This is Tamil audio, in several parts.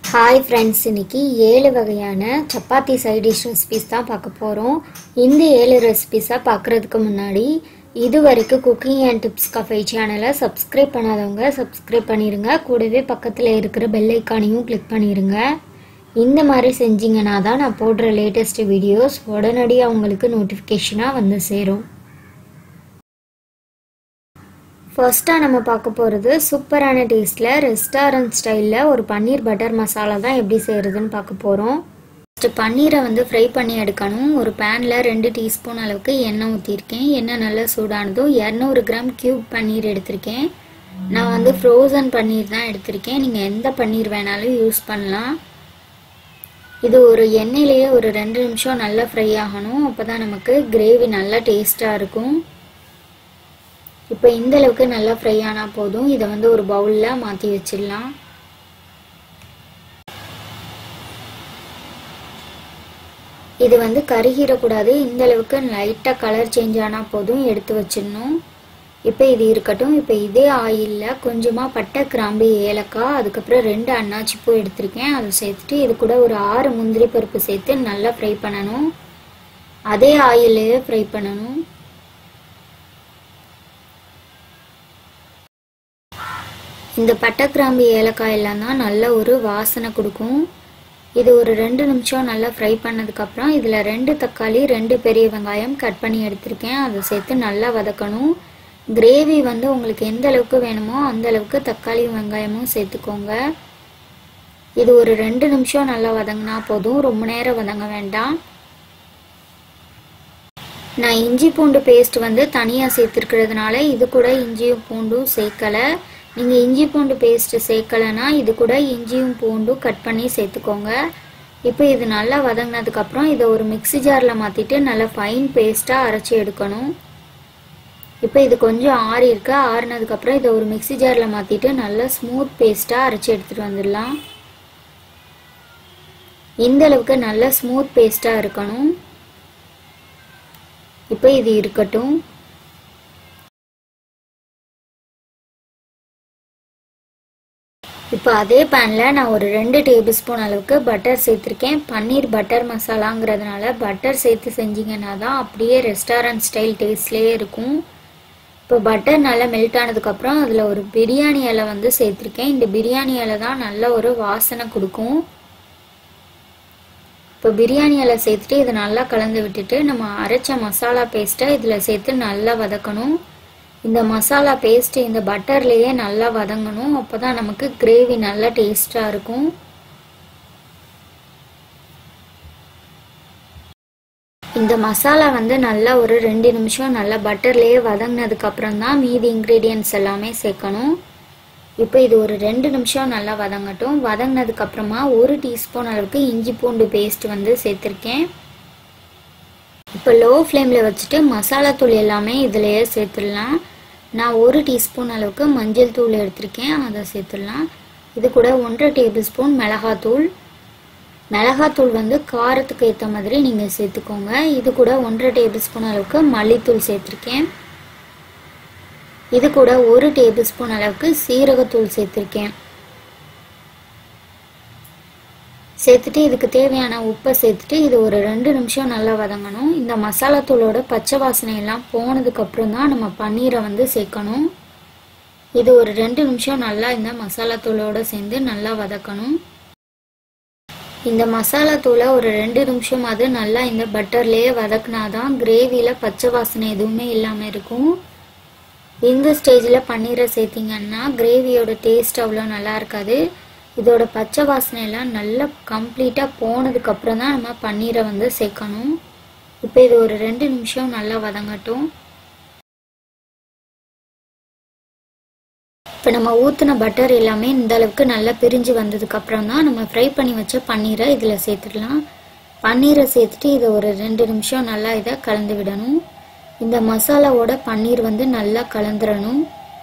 हाय फ्रेंड्स இன்னைக்கு 7 வகையான சப்பாத்தி சைடு டிஷ் ரெசிபீஸ் தான் பார்க்க போறோம். இந்த 7 ரெசிபீஸை பார்க்கிறதுக்கு முன்னாடி இதுவரைக்கும் குக்கிங் அண்ட் டிப்ஸ் கஃபே சேனலை சப்ஸ்கிரைப் பண்ணாதவங்க சப்ஸ்கிரைப் பண்ணிருங்க. கூடவே பக்கத்துல இருக்கிற பெல் ஐகானையும் கிளிக் பண்ணிருங்க. இந்த மாதிரி செஞ்சீங்கன்னா தான் நான் போடுற லேட்டஸ்ட் வீடியோஸ் உடனடியாக உங்களுக்கு நோட்டிஃபிகேஷனா வந்து சேரும். ஃபர்ஸ்டா நம்ம பார்க்க போறது சூப்பரான டேஸ்ட்ல ரெஸ்டாரன்ட் ஸ்டைல்ல ஒரு பன்னீர் பட்டர் மசாலா தான் எப்படி செய்யறதுன்னு பார்க்க போறோம். ஃபர்ஸ்ட் பன்னீரை ஃப்ரை பண்ணி எடுக்கணும். ஒரு பேன்ல 2 டீஸ்பூன் அளவுக்கு எண்ணெய் ஊற்றிருக்கேன். எண்ணெய் நல்லா சூடானதும் 200 கிராம் கியூப் பன்னீர் எடுத்திருக்கேன். நான் ஃப்ரோசன் பன்னீர் தான் எடுத்திருக்கேன். நீங்க எந்த பன்னீர் வேணாலும் யூஸ் பண்ணலாம். இது ஒரு எண்ணெயிலேயே ஒரு 2 நிமிஷம் நல்லா ஃப்ரை ஆகணும். அப்பதான் நமக்கு கிரேவி நல்லா டேஸ்டா இருக்கும். இப்போ இந்த அளவுக்கு நல்லா ஃப்ரை ஆனா போதும். இதை ஒரு பவுல்ல மாத்தி வச்சிடலாம். இது கருகிடக்கூடாது. இந்த அளவுக்கு லைட்டா கலர் சேஞ்ச் ஆனா போதும், எடுத்து வச்சிடணும். இப்போ இது இருக்கட்டும். இப்போ இதே ஆயில்ல கொஞ்சமா பட்டை, கிராம்பு, ஏலக்காய், அதுக்கப்புறம் 2 அன்னாச்சி பூ எடுத்திருக்கேன். அதை சேர்த்துட்டு இது கூட ஒரு 6 முந்திரி பருப்பு சேர்த்து நல்லா ஃப்ரை பண்ணணும். அதே ஆயிலே ஃப்ரை பண்ணணும். இந்த பட்டை, கிராம்பு, ஏலக்காய் எல்லாம் தான் நல்ல ஒரு வாசனை கொடுக்கும். இது ஒரு 2 நிமிஷம் நல்லா ஃப்ரை பண்ணதுக்கு அப்புறம் இதுல 2 தக்காளி, 2 பெரிய வெங்காயம் கட் பண்ணி எடுத்திருக்கேன். அதை சேர்த்து நல்லா வதக்கணும். கிரேவி உங்களுக்கு எந்த அளவுக்கு வேணுமோ அந்த அளவுக்கு தக்காளியும் வெங்காயமும் சேர்த்துக்கோங்க. இது ஒரு 2 நிமிஷம் நல்லா வதங்கினா போதும், ரொம்ப நேரம் வதங்க வேண்டாம். நான் இஞ்சி பூண்டு பேஸ்ட் தனியா சேர்த்திருக்கிறதுனால இது கூட இஞ்சியும் பூண்டும் சேர்க்கல. நீங்க இஞ்சி பூண்டு பேஸ்ட் சேர்க்கலனா இது கூட இஞ்சியும் பூண்டும் கட் பண்ணி சேர்த்துக்கோங்க. இப்போ இது நல்லா வதங்கினதுக்கு அப்புறம் இதை ஒரு மிக்ஸி ஜார்ல மாத்திட்டு நல்லா ஃபைன் பேஸ்டா அரைச்சி எடுக்கணும். இப்போ இது கொஞ்சம் ஆறி இருக்கு. ஆறினதுக்கு அப்புறம் இதை ஒரு மிக்ஸி ஜார்ல மாத்திட்டு நல்லா ஸ்மூத் பேஸ்டா அரைச்சி எடுத்துட்டு வந்துடலாம். இந்த அளவுக்கு நல்லா ஸ்மூத் பேஸ்டா இருக்கணும். இப்போ இது இருக்கட்டும். இப்போ அதே பேன்ல நான் ஒரு 2 டேபிள் ஸ்பூன் அளவுக்கு பட்டர் சேர்த்திருக்கேன். பன்னீர் பட்டர் மசாலாங்கிறதுனால பட்டர் சேர்த்து செஞ்சீங்கன்னா தான் அப்படியே ரெஸ்டாரண்ட் ஸ்டைல் டேஸ்ட்லயே இருக்கும். இப்போ பட்டர் நல்லா மெல்ட் ஆனதுக்கு அப்புறம் அதுல ஒரு பிரியாணி இலை சேர்த்திருக்கேன். இந்த பிரியாணி இலை தான் நல்ல ஒரு வாசனை கொடுக்கும். இப்போ பிரியாணி இலை சேர்த்துட்டு இதை நல்லா கலந்து விட்டுட்டு நம்ம அரைச்ச மசாலா பேஸ்ட்டை இதுல சேர்த்து நல்லா வதக்கணும். இந்த மசாலா பேஸ்ட் இந்த பட்டர்லயே நல்லா வதங்கணும். அப்பதான் நமக்கு கிரேவி நல்லா டேஸ்டா இருக்கும். இந்த மசாலா நல்லா ஒரு 2 நிமிஷம் நல்லா பட்டர்லயே வதங்கினதுக்கு அப்புறம் தான் மீதி இன்கிரீடியன்ட்ஸ் எல்லாமே சேர்க்கணும். இப்போ இது ஒரு 2 நிமிஷம் நல்லா வதங்கட்டும். வதங்கினதுக்கு அப்புறமா 1 டீஸ்பூன் அளவுக்கு இஞ்சி பூண்டு பேஸ்ட் சேர்த்திருக்கேன். இப்போ லோ ஃப்ளேம்ல வச்சுட்டு மசாலா தூள் எல்லாமே இதுலயே சேர்த்துடலாம். நான் 1 டீஸ்பூன் அளவுக்கு மஞ்சள் தூள் எடுத்திருக்கேன். அதை சேர்த்துடலாம். இது கூட 1.5 டேபிள் ஸ்பூன் மிளகாத்தூள். மிளகாத்தூள் காரத்துக்கு ஏற்ற மாதிரி நீங்க சேர்த்துக்கோங்க. இது கூட 1.5 டேபிள் ஸ்பூன் அளவுக்கு மல்லித்தூள் சேர்த்திருக்கேன். இது கூட 1 டேபிள் ஸ்பூன் அளவுக்கு சீரகத்தூள் சேர்த்திருக்கேன். சேர்த்துட்டு இதுக்கு தேவையான உப்பை சேர்த்துட்டு இது ஒரு 2 நிமிஷம் நல்லா வதங்கணும். இந்த மசாலா தூளோட பச்சை வாசனை எல்லாம் போனதுக்கு அப்புறம் தான் நம்ம பன்னீரை சேர்க்கணும். இது ஒரு 2 நிமிஷம் நல்லா இந்த மசாலா தூளோட சேர்ந்து நல்லா வதக்கணும். இந்த மசாலா தூளை ஒரு 2 நிமிஷம் அது நல்லா இந்த பட்டர்லயே வதக்குனாதான் கிரேவில பச்சை வாசனை எதுவுமே இல்லாம இருக்கும். இந்த ஸ்டேஜ்ல பன்னீரை சேர்த்தீங்கன்னா கிரேவியோட டேஸ்ட் அவ்வளோ நல்லா இருக்காது. இதோட பச்சை வாசனை எல்லாம் நல்லா கம்ப்ளீட்டா போனதுக்கு அப்புறம் தான் நம்ம பன்னீரை சேர்க்கணும். இப்போ இது ஒரு 2 நிமிஷம் நல்லா வதங்கட்டும். இப்போ நம்ம ஊத்துன பட்டர் எல்லாமே இந்த அளவுக்கு நல்லா பிரிஞ்சு வந்ததுக்கு அப்புறம் தான் நம்ம ஃப்ரை பண்ணி வச்ச பன்னீரை இதுல சேர்த்துடலாம். பன்னீரை சேர்த்துட்டு இதை ஒரு 2 நிமிஷம் நல்லா இதை கலந்து விடணும். இந்த மசாலாவோட பன்னீர் நல்லா கலந்துடணும்.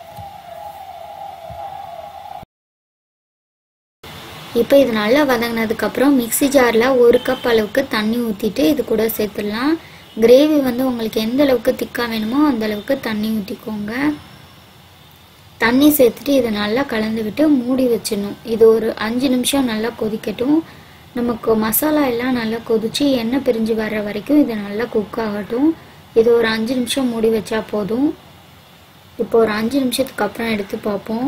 இப்போ இது நல்லா வதங்கினதுக்கு அப்புறம் மிக்ஸி ஜார்ல 1 கப் அளவுக்கு தண்ணி ஊத்திட்டு இது கூட சேர்த்துடலாம். கிரேவி உங்களுக்கு எந்த அளவுக்கு திக்கா வேணுமோ அந்த அளவுக்கு தண்ணி ஊத்திக்கோங்க. தண்ணி சேர்த்துட்டு இதை நல்லா கலந்து விட்டு மூடி வச்சிடணும். இது ஒரு 5 நிமிஷம் நல்லா கொதிக்கட்டும். நமக்கு மசாலா எல்லாம் நல்லா கொதிச்சு எண்ணெய் பிரிஞ்சு வர்ற வரைக்கும் இது நல்லா குக் ஆகட்டும். இது ஒரு 5 நிமிஷம் மூடி வச்சா போதும். இப்போ ஒரு 5 நிமிஷத்துக்கு அப்புறம் எடுத்து பார்ப்போம்.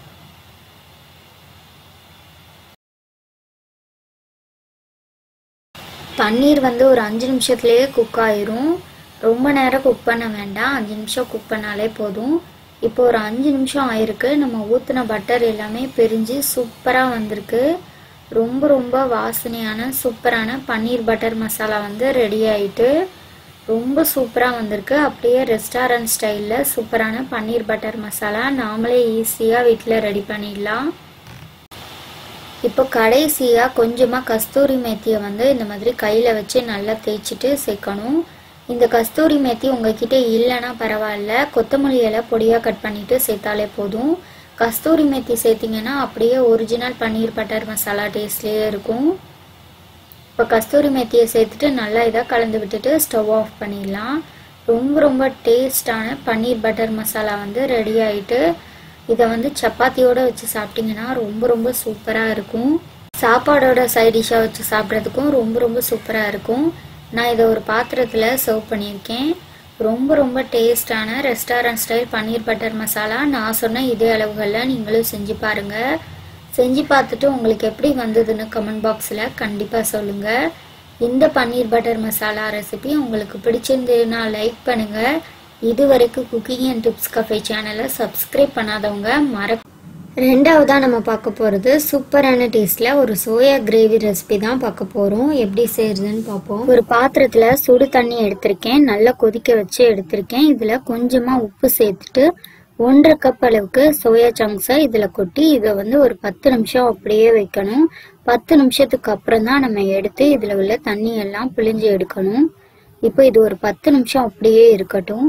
பன்னீர் வந்து ஒரு 5 நிமிஷத்துலேயே குக் ஆயிரும். ரொம்ப நேரம் குக் பண்ண வேண்டாம், 5 நிமிஷம் குக் பண்ணாலே போதும். இப்போ ஒரு 5 நிமிஷம் ஆயிருக்கு. நம்ம ஊற்றின பட்டர் எல்லாமே பிரிஞ்சு சூப்பராக வந்திருக்கு. ரொம்ப ரொம்ப வாசனையான சூப்பரான பன்னீர் பட்டர் மசாலா வந்து ரெடி ஆயிட்டு ரொம்ப சூப்பராக வந்திருக்கு. அப்படியே ரெஸ்டாரண்ட் ஸ்டைலில் சூப்பரான பன்னீர் பட்டர் மசாலா நாமளே ஈஸியாக வீட்டில் ரெடி பண்ணிடலாம். இப்போ கடைசியாக கொஞ்சமாக கஸ்தூரி மேத்தியை வந்து இந்த மாதிரி கையில் வச்சு நல்லா தேய்ச்சிட்டு சேர்க்கணும். இந்த கஸ்தூரி மேத்தி உங்ககிட்ட இல்லைன்னா பரவாயில்ல, கொத்தமல்லி இலை பொடியாக கட் பண்ணிவிட்டு சேர்த்தாலே போதும். கஸ்தூரி மேத்தி சேர்த்திங்கன்னா அப்படியே ஒரிஜினல் பன்னீர் பட்டர் மசாலா டேஸ்ட்லேயே இருக்கும். இப்போ கஸ்தூரி மேத்தியை சேர்த்துட்டு நல்லா இதாக கலந்து விட்டுட்டு ஸ்டவ் ஆஃப் பண்ணிடலாம். ரொம்ப ரொம்ப டேஸ்டான பன்னீர் பட்டர் மசாலா வந்து ரெடி ஆகிட்டு இதை வந்து சப்பாத்தியோடு வச்சு சாப்பிட்டிங்கன்னா ரொம்ப ரொம்ப சூப்பராக இருக்கும். சாப்பாடோட சைட் டிஷ்ஷாக வச்சு சாப்பிட்றதுக்கும் ரொம்ப ரொம்ப சூப்பராக இருக்கும். நான் இதை ஒரு பாத்திரத்தில் சர்வ் பண்ணியிருக்கேன். ரொம்ப ரொம்ப டேஸ்டான restaurant style paneer butter masala நான் சொன்ன இதே அளவுகளில் நீங்களும் செஞ்சு பாருங்கள். செஞ்சு பார்த்துட்டு உங்களுக்கு எப்படி வந்ததுன்னு கமெண்ட் பாக்ஸில் கண்டிப்பாக சொல்லுங்கள். இந்த பன்னீர் பட்டர் மசாலா ரெசிபி உங்களுக்கு பிடிச்சிருந்ததுன்னா லைக் பண்ணுங்கள். இது வரைக்கும் குக்கிங் அண்ட் டிப்ஸ் கஃபே சேனலை சப்ஸ்கிரைப் பண்ணாதவங்க ரெண்டாவதாக நம்ம பார்க்க போகிறது சூப்பரான டேஸ்ட்டில் ஒரு சோயா கிரேவி ரெசிபி தான் பார்க்க போகிறோம். எப்படி செய்யறதுன்னு பார்ப்போம். ஒரு பாத்திரத்தில் சுடு தண்ணி எடுத்திருக்கேன், நல்லா கொதிக்க வச்சு எடுத்திருக்கேன். இதில் கொஞ்சமாக உப்பு சேர்த்துட்டு 1.5 கப் அளவுக்கு சோயா சங்க்ஸை இதில் கொட்டி இதை வந்து ஒரு 10 நிமிஷம் அப்படியே வைக்கணும். 10 நிமிஷத்துக்கு அப்புறம் தான் நம்ம எடுத்து இதில் உள்ள தண்ணி எல்லாம் பிழிஞ்சு எடுக்கணும். இப்போ இது ஒரு 10 நிமிஷம் அப்படியே இருக்கட்டும்.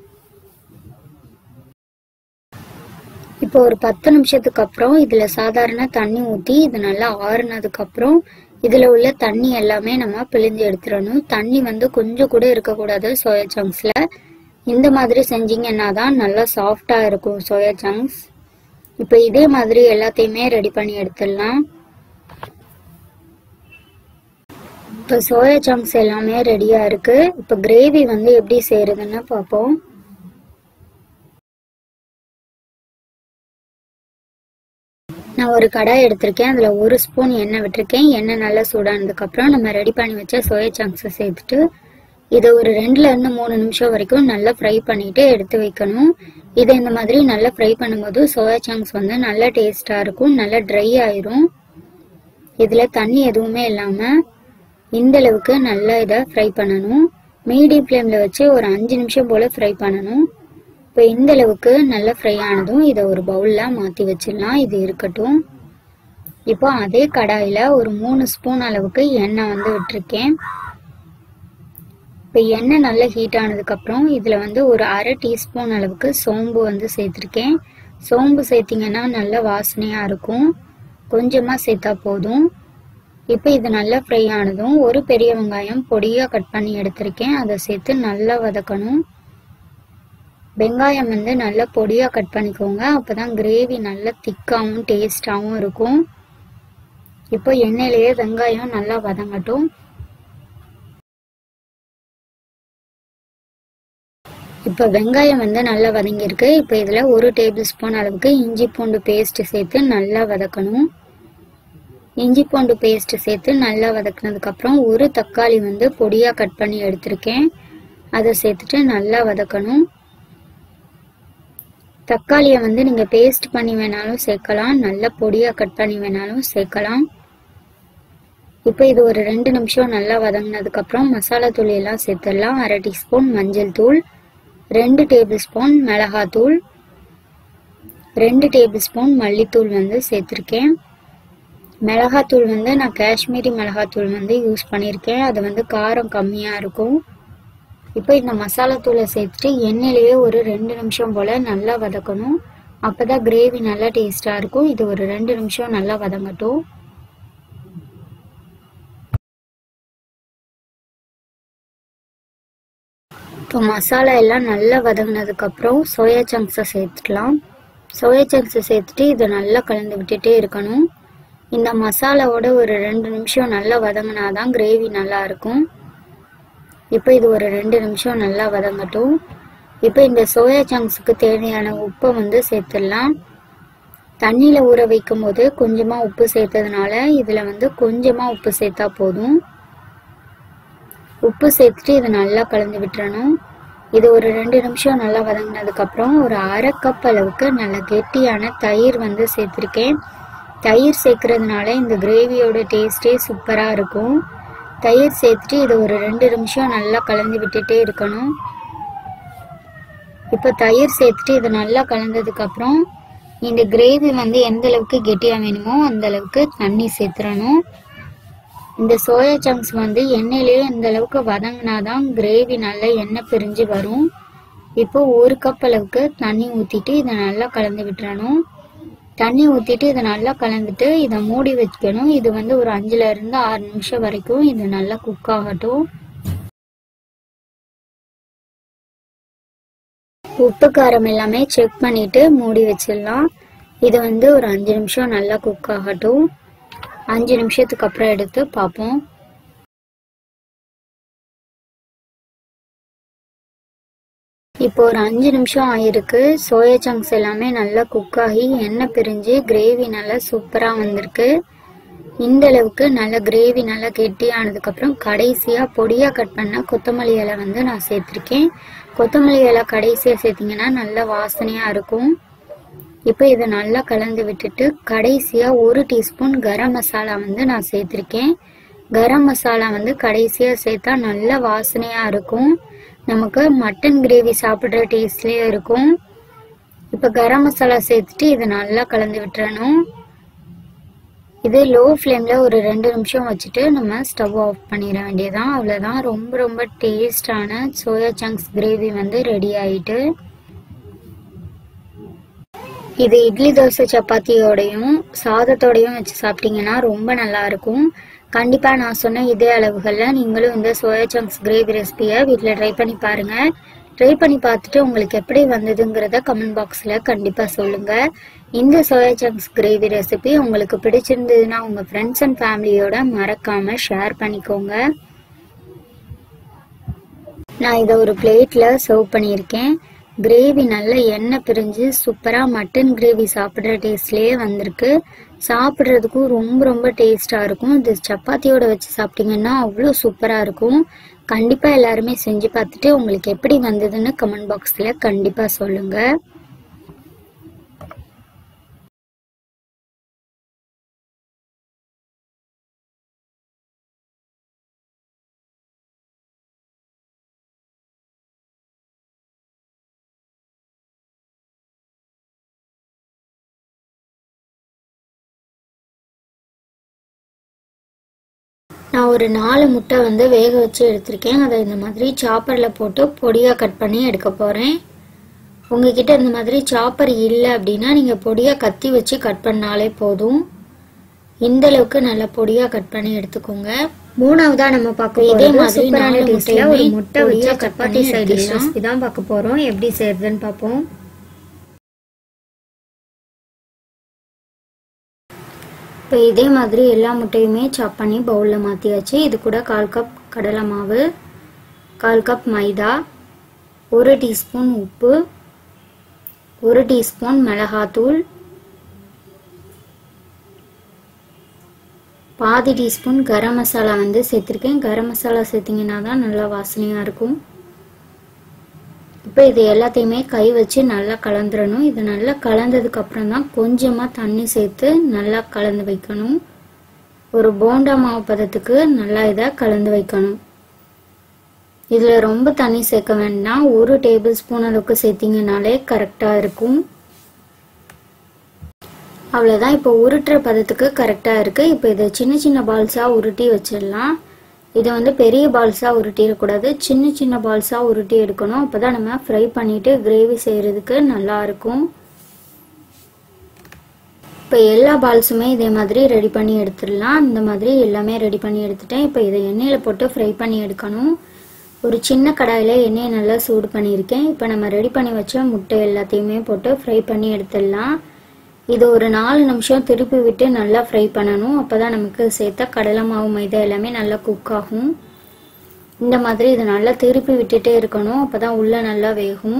இப்போ ஒரு 10 நிமிஷத்துக்கு அப்புறம் இதில் சாதாரண தண்ணி ஊற்றி இது நல்லா ஆறுனதுக்கப்புறம் இதில் உள்ள தண்ணி எல்லாமே நம்ம பிழிஞ்சு எடுத்துடணும். தண்ணி வந்து கொஞ்சம் கூட இருக்கக்கூடாது சோயா சங்க்ஸில். இந்த மாதிரி செஞ்சிங்கன்னா தான் நல்லா சாஃப்டாக இருக்கும் சோயா சங்க்ஸ். இப்போ இதே மாதிரி எல்லாத்தையுமே ரெடி பண்ணி எடுத்துடலாம். இப்போ சோயா சங்க்ஸ் எல்லாமே ரெடியாக இருக்குது. இப்போ கிரேவி வந்து எப்படி செய்கிறதுன்னு பார்ப்போம். நான் ஒரு கடாய் எடுத்திருக்கேன், அதில் 1 ஸ்பூன் எண்ணெய் விட்டுருக்கேன். எண்ணெய் நல்லா சூடானதுக்கப்புறம் நம்ம ரெடி பண்ணி வச்ச சோயா சங்க்ஸை சேர்த்துட்டு இதை ஒரு 2லேருந்து 3 நிமிஷம் வரைக்கும் நல்லா ஃப்ரை பண்ணிட்டு எடுத்து வைக்கணும். இதை இந்த மாதிரி நல்லா ஃப்ரை பண்ணும்போது சோயா சங்க்ஸ் வந்து நல்லா டேஸ்டாக இருக்கும், நல்லா ட்ரை ஆயிரும். இதில் தண்ணி எதுவுமே இல்லாமல் இந்த அளவுக்கு நல்லா இதை ஃப்ரை பண்ணணும். மீடியம் ஃப்ளேமில் வச்சு ஒரு 5 நிமிஷம் போல் ஃப்ரை பண்ணணும். இப்போ இந்த அளவுக்கு நல்லா ஃப்ரை ஆனதும் இதை ஒரு பவுலில் மாற்றி வச்சிடலாம். இது இருக்கட்டும். இப்போ அதே கடாயில் ஒரு 3 ஸ்பூன் அளவுக்கு எண்ணெய் வந்து விட்டுருக்கேன். இப்போ எண்ணெய் நல்லா ஹீட் ஆனதுக்கப்புறம் இதில் வந்து ஒரு 1/2 டீஸ்பூன் அளவுக்கு சோம்பு வந்து சேர்த்துருக்கேன். சோம்பு சேர்த்திங்கன்னா நல்லா வாசனையாக இருக்கும், கொஞ்சமாக சேர்த்தா போதும். இப்போ இது நல்லா ஃப்ரை ஆனதும் ஒரு பெரிய வெங்காயம் பொடியாக கட் பண்ணி எடுத்திருக்கேன், அதை சேர்த்து நல்லா வதக்கணும். வெங்காயம் வந்து நல்லா பொடியாக கட் பண்ணிக்கோங்க, அப்போ தான் கிரேவி நல்லா திக்காகவும் டேஸ்டாகவும் இருக்கும். இப்போ எண்ணெயிலேயே வெங்காயம் நல்லா வதங்கட்டும். இப்போ வெங்காயம் வந்து நல்லா வதங்கியிருக்கு. இப்போ இதில் 1 டேபிள் ஸ்பூன் அளவுக்கு இஞ்சி பூண்டு பேஸ்ட் சேர்த்து நல்லா வதக்கணும். இஞ்சி பூண்டு பேஸ்ட் சேர்த்து நல்லா வதக்கினதுக்கப்புறம் ஒரு தக்காளி வந்து பொடியாக கட் பண்ணி எடுத்திருக்கேன், அதை சேர்த்துட்டு நல்லா வதக்கணும். தக்காளியை வந்து நீங்கள் பேஸ்ட் பண்ணி வேணாலும் சேர்க்கலாம், நல்லா பொடியாக கட் பண்ணி வேணாலும் சேர்க்கலாம். இப்போ இது ஒரு 2 நிமிஷம் நல்லா வதங்கினதுக்கப்புறம் மசாலா தூள் எல்லாம் சேர்த்துடலாம். 1/2 டீஸ்பூன் மஞ்சள் தூள், 2 டேபிள் ஸ்பூன் மிளகாத்தூள், 2 டேபிள் ஸ்பூன் மல்லித்தூள் வந்து சேர்த்துருக்கேன். மிளகாத்தூள் வந்து நான் காஷ்மீரி மிளகாத்தூள் வந்து யூஸ் பண்ணியிருக்கேன், அது வந்து காரம் கம்மியாக இருக்கும். இப்போ இந்த மசாலா தூளை சேர்த்துட்டு எண்ணெயிலேயே ஒரு 2 நிமிஷம் போல் நல்லா வதக்கணும், அப்போ தான் கிரேவி நல்லா டேஸ்ட்டாக இருக்கும். இது ஒரு 2 நிமிஷம் நல்லா வதங்கட்டும். இப்போ மசாலா எல்லாம் நல்லா வதங்கினதுக்கப்புறம் சோயா சங்க்ஸை சேர்த்துக்கலாம். சோயா சங்க்ஸ் சேர்த்துட்டு இதை நல்லா கலந்து விட்டுட்டே இருக்கணும். இந்த மசாலாவோட ஒரு 2 நிமிஷம் நல்லா வதங்கினாதான் கிரேவி நல்லா இருக்கும். இப்போ இது ஒரு 2 நிமிஷம் நல்லா வதங்கட்டும். இப்போ இந்த சோயா சங்க்ஸுக்கு தேவையான உப்பை வந்து சேர்த்துடலாம். தண்ணியில் ஊற வைக்கும் போது கொஞ்சமாக உப்பு சேர்த்ததுனால இதில் வந்து கொஞ்சமாக உப்பு சேர்த்தா போதும். உப்பு சேர்த்துட்டு இதை நல்லா கலந்து விட்டுறணும். இது ஒரு 2 நிமிஷம் நல்லா வதங்கினதுக்கப்புறம் ஒரு 1/2 கப் அளவுக்கு நல்ல கெட்டியான தயிர் வந்து சேர்த்துருக்கேன். தயிர் சேர்க்கறதுனால இந்த கிரேவியோட டேஸ்டே சூப்பராக இருக்கும். தயிர் சேர்த்துட்டு இதை ஒரு 2 நிமிஷம் நல்லா கலந்து விட்டுட்டே இருக்கணும். இப்போ தயிர் சேர்த்துட்டு இதை நல்லா கலந்ததுக்கப்புறம் இந்த கிரேவி வந்து எந்த அளவுக்கு கெட்டியாக வேணுமோ அந்த அளவுக்கு தண்ணி சேர்த்துறணும். இந்த சோயா சங்க்ஸ் வந்து எண்ணெயிலேயே இந்த அளவுக்கு வதங்கினாதான் கிரேவி நல்லா எண்ணெய் பிரிஞ்சு வரும். இப்போ 1 கப் அளவுக்கு தண்ணி ஊற்றிட்டு இதை நல்லா கலந்து விட்டுறணும். தண்ணி ஊற்றிட்டு இதை நல்லா கலந்துட்டு இதை மூடி வச்சுக்கணும். இது வந்து ஒரு 5ல இருந்து 6 நிமிஷம் வரைக்கும் இது நல்லா குக் ஆகட்டும். உப்பு காரம் எல்லாமே செக் பண்ணிட்டு மூடி வச்சிடலாம். இது வந்து ஒரு 5 நிமிஷம் நல்லா குக் ஆகட்டும். 5 நிமிஷத்துக்கு அப்புறம் எடுத்து பார்ப்போம். இப்போ ஒரு 5 நிமிஷம் ஆயிருக்கு. சோயா சங்க்ஸ் எல்லாமே நல்லா குக் ஆகி எண்ணெய் பிரிஞ்சு கிரேவி நல்லா சூப்பராக வந்திருக்கு. இந்த அளவுக்கு நல்ல கிரேவி நல்லா கெட்டியானதுக்கப்புறம் கடைசியாக பொடியாக கட் பண்ண கொத்தமல்லி இலை வந்து நான் சேர்த்துருக்கேன். கொத்தமல்லி இலை கடைசியாக சேர்த்திங்கன்னா நல்லா வாசனையாக இருக்கும். இப்போ இதை நல்லா கலந்து விட்டுட்டு கடைசியாக 1 டீஸ்பூன் கரம் மசாலா வந்து நான் சேர்த்துருக்கேன். கரம் மசாலா வந்து கடைசியாக சேர்த்தா நல்ல வாசனையாக இருக்கும். நமக்கு மட்டன் கிரேவி சாப்பிட்ற டேஸ்ட்லேயே இருக்கும். இப்போ கரம் மசாலா சேர்த்துட்டு இதை நல்லா கலந்து விட்டுறணும். இது லோ ஃப்ளேமில் ஒரு 2 நிமிஷம் வச்சுட்டு நம்ம ஸ்டவ் ஆஃப் பண்ணிட வேண்டியதான். அவ்வளோதான். ரொம்ப ரொம்ப டேஸ்டான சோயா சங்க்ஸ் கிரேவி வந்து ரெடி ஆகிட்டு. இது இட்லி தோசை சப்பாத்தியோடையும் சாதத்தோடையும் வச்சு சாப்பிட்டீங்கன்னா ரொம்ப நல்லா இருக்கும். கண்டிப்பாக நான் சொன்ன இதே அளவுகளில் நீங்களும் இந்த சோயா சங்க்ஸ் கிரேவி ரெசிபியை வீட்டில் ட்ரை பண்ணி பாருங்கள். ட்ரை பண்ணி பார்த்துட்டு உங்களுக்கு எப்படி வந்ததுங்கிறத கமெண்ட் பாக்ஸில் கண்டிப்பாக சொல்லுங்கள். இந்த சோயா சங்க்ஸ் கிரேவி ரெசிபி உங்களுக்கு பிடிச்சிருந்ததுன்னா உங்கள் ஃப்ரெண்ட்ஸ் அண்ட் ஃபேமிலியோட மறக்காமல் ஷேர் பண்ணிக்கோங்க. நான் இதை ஒரு பிளேட்டில் சர்வ் பண்ணியிருக்கேன். கிரேவி நல்ல எண்ணெய் பிரிஞ்சு சூப்பராக மட்டன் கிரேவி சாப்பிட்ற டேஸ்ட்லேயே வந்திருக்கு. சாப்பிட்றதுக்கும் ரொம்ப ரொம்ப டேஸ்ட்டாக இருக்கும். இது சப்பாத்தியோட வச்சு சாப்பிட்டீங்கன்னா அவ்வளோ சூப்பராக இருக்கும். கண்டிப்பாக எல்லாருமே செஞ்சு பார்த்துட்டு உங்களுக்கு எப்படி வந்ததுன்னு கமெண்ட் பாக்ஸில் கண்டிப்பாக சொல்லுங்கள். நான் ஒரு 4 முட்டை வந்து வேக வச்சு எடுத்திருக்கேன். அதை இந்த மாதிரி சாப்பரில் போட்டு பொடியாக கட் பண்ணி எடுக்க போகிறேன். உங்ககிட்ட இந்த மாதிரி சாப்பர் இல்லை அப்படின்னா நீங்கள் பொடியாக கத்தி வச்சு கட் பண்ணாலே போதும். இந்த அளவுக்கு நல்லா பொடியாக கட் பண்ணி எடுத்துக்கோங்க. 3வதா நம்ம பார்க்க இதே மாதிரி 4 முட்டையில் ஒரு முட்டை வச்சு சப்பாத்தி சைட் டிஷ் இதான் பார்க்க போகிறோம். எப்படி செய்யறதுன்னு பார்ப்போம். இப்போ இதே மாதிரி எல்லா முட்டையுமே சாப் பண்ணி பவுலில் மாற்றியாச்சு. இது கூட 1/4 கப் கடலை மாவு, 1/4 கப் மைதா, 1 டீஸ்பூன் உப்பு, 1 டீஸ்பூன் மிளகாத்தூள், பாதி டீஸ்பூன் கரம் மசாலா வந்து சேர்த்துருக்கேன். கரம் மசாலா சேர்த்திங்கன்னா தான் நல்லா வாசனையாக இருக்கும். இப்போ இது எல்லாத்தையுமே கை வச்சு நல்லா கலந்துடணும். இது நல்லா கலந்ததுக்கு அப்புறம் தான் கொஞ்சமாக தண்ணி சேர்த்து நல்லா கலந்து வைக்கணும். ஒரு போண்டா மாவு பதத்துக்கு நல்லா இதை கலந்து வைக்கணும். இதில் ரொம்ப தண்ணி சேர்க்க வேண்டாம். 1 டேபிள் ஸ்பூன் அளவுக்கு சேர்த்திங்கனாலே கரெக்டாக இருக்கும். அவ்வளோதான். இப்போ உருட்டுற பதத்துக்கு கரெக்டாக இருக்குது. இப்போ இதை சின்ன சின்ன பால்ஸாக உருட்டி வச்சிடலாம். இதை வந்து பெரிய பால்ஸாக உருட்டிடக்கூடாது. சின்ன சின்ன பால்ஸாக உருட்டி எடுக்கணும். அப்போ தான் நம்ம ஃப்ரை பண்ணிவிட்டு கிரேவி செய்கிறதுக்கு நல்லாயிருக்கும். இப்போ எல்லா பால்ஸுமே இதே மாதிரி ரெடி பண்ணி எடுத்துடலாம். இந்த மாதிரி எல்லாமே ரெடி பண்ணி எடுத்துட்டேன். இப்போ இதை எண்ணெயில் போட்டு ஃப்ரை பண்ணி எடுக்கணும். ஒரு சின்ன கடாயில் எண்ணெயை நல்லா சூடு பண்ணியிருக்கேன். இப்போ நம்ம ரெடி பண்ணி வச்ச முட்டை எல்லாத்தையுமே போட்டு ஃப்ரை பண்ணி எடுத்துடலாம். இது ஒரு 4 நிமிஷம் திருப்பி விட்டு நல்லா ஃப்ரை பண்ணணும். அப்போ தான் நமக்கு சேர்த்த கடலை மாவு மைதா எல்லாமே நல்லா குக் ஆகும். இந்த மாதிரி இதை நல்லா திருப்பி விட்டுட்டே இருக்கணும். அப்போ தான் உள்ளே நல்லா வேகும்.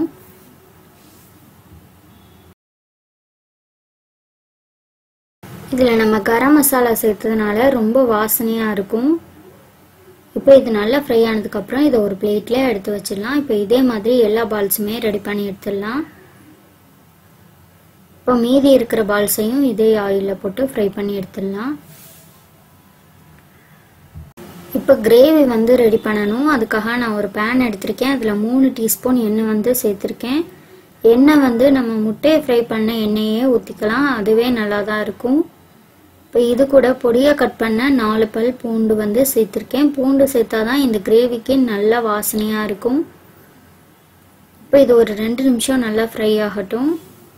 இதில் நம்ம கரம் மசாலா சேர்த்ததுனால ரொம்ப வாசனையாக இருக்கும். இப்போ இது நல்லா ஃப்ரை ஆனதுக்கப்புறம் இதை ஒரு பிளேட்டில் எடுத்து வச்சிடலாம். இப்போ இதே மாதிரி எல்லா பால்ஸுமே ரெடி பண்ணி எடுத்துடலாம். இப்போ மீதி இருக்கிற பால்ஸையும் இதே ஆயிலில் போட்டு ஃப்ரை பண்ணி எடுத்துடலாம். இப்போ கிரேவி வந்து ரெடி பண்ணணும். அதுக்காக நான் ஒரு பேன் எடுத்திருக்கேன். அதில் 3 டீஸ்பூன் எண்ணெய் வந்து சேர்த்துருக்கேன். எண்ணெய் வந்து நம்ம முட்டையை ஃப்ரை பண்ண எண்ணெயே ஊற்றிக்கலாம். அதுவே நல்லா தான் இருக்கும். இப்போ இது கூட பொடியாக கட் பண்ண 4 பல் பூண்டு வந்து சேர்த்துருக்கேன். பூண்டு சேர்த்தாதான் இந்த கிரேவிக்கு நல்ல வாசனையாக இருக்கும். இப்போ இது ஒரு 2 நிமிஷம் நல்லா ஃப்ரை ஆகட்டும்.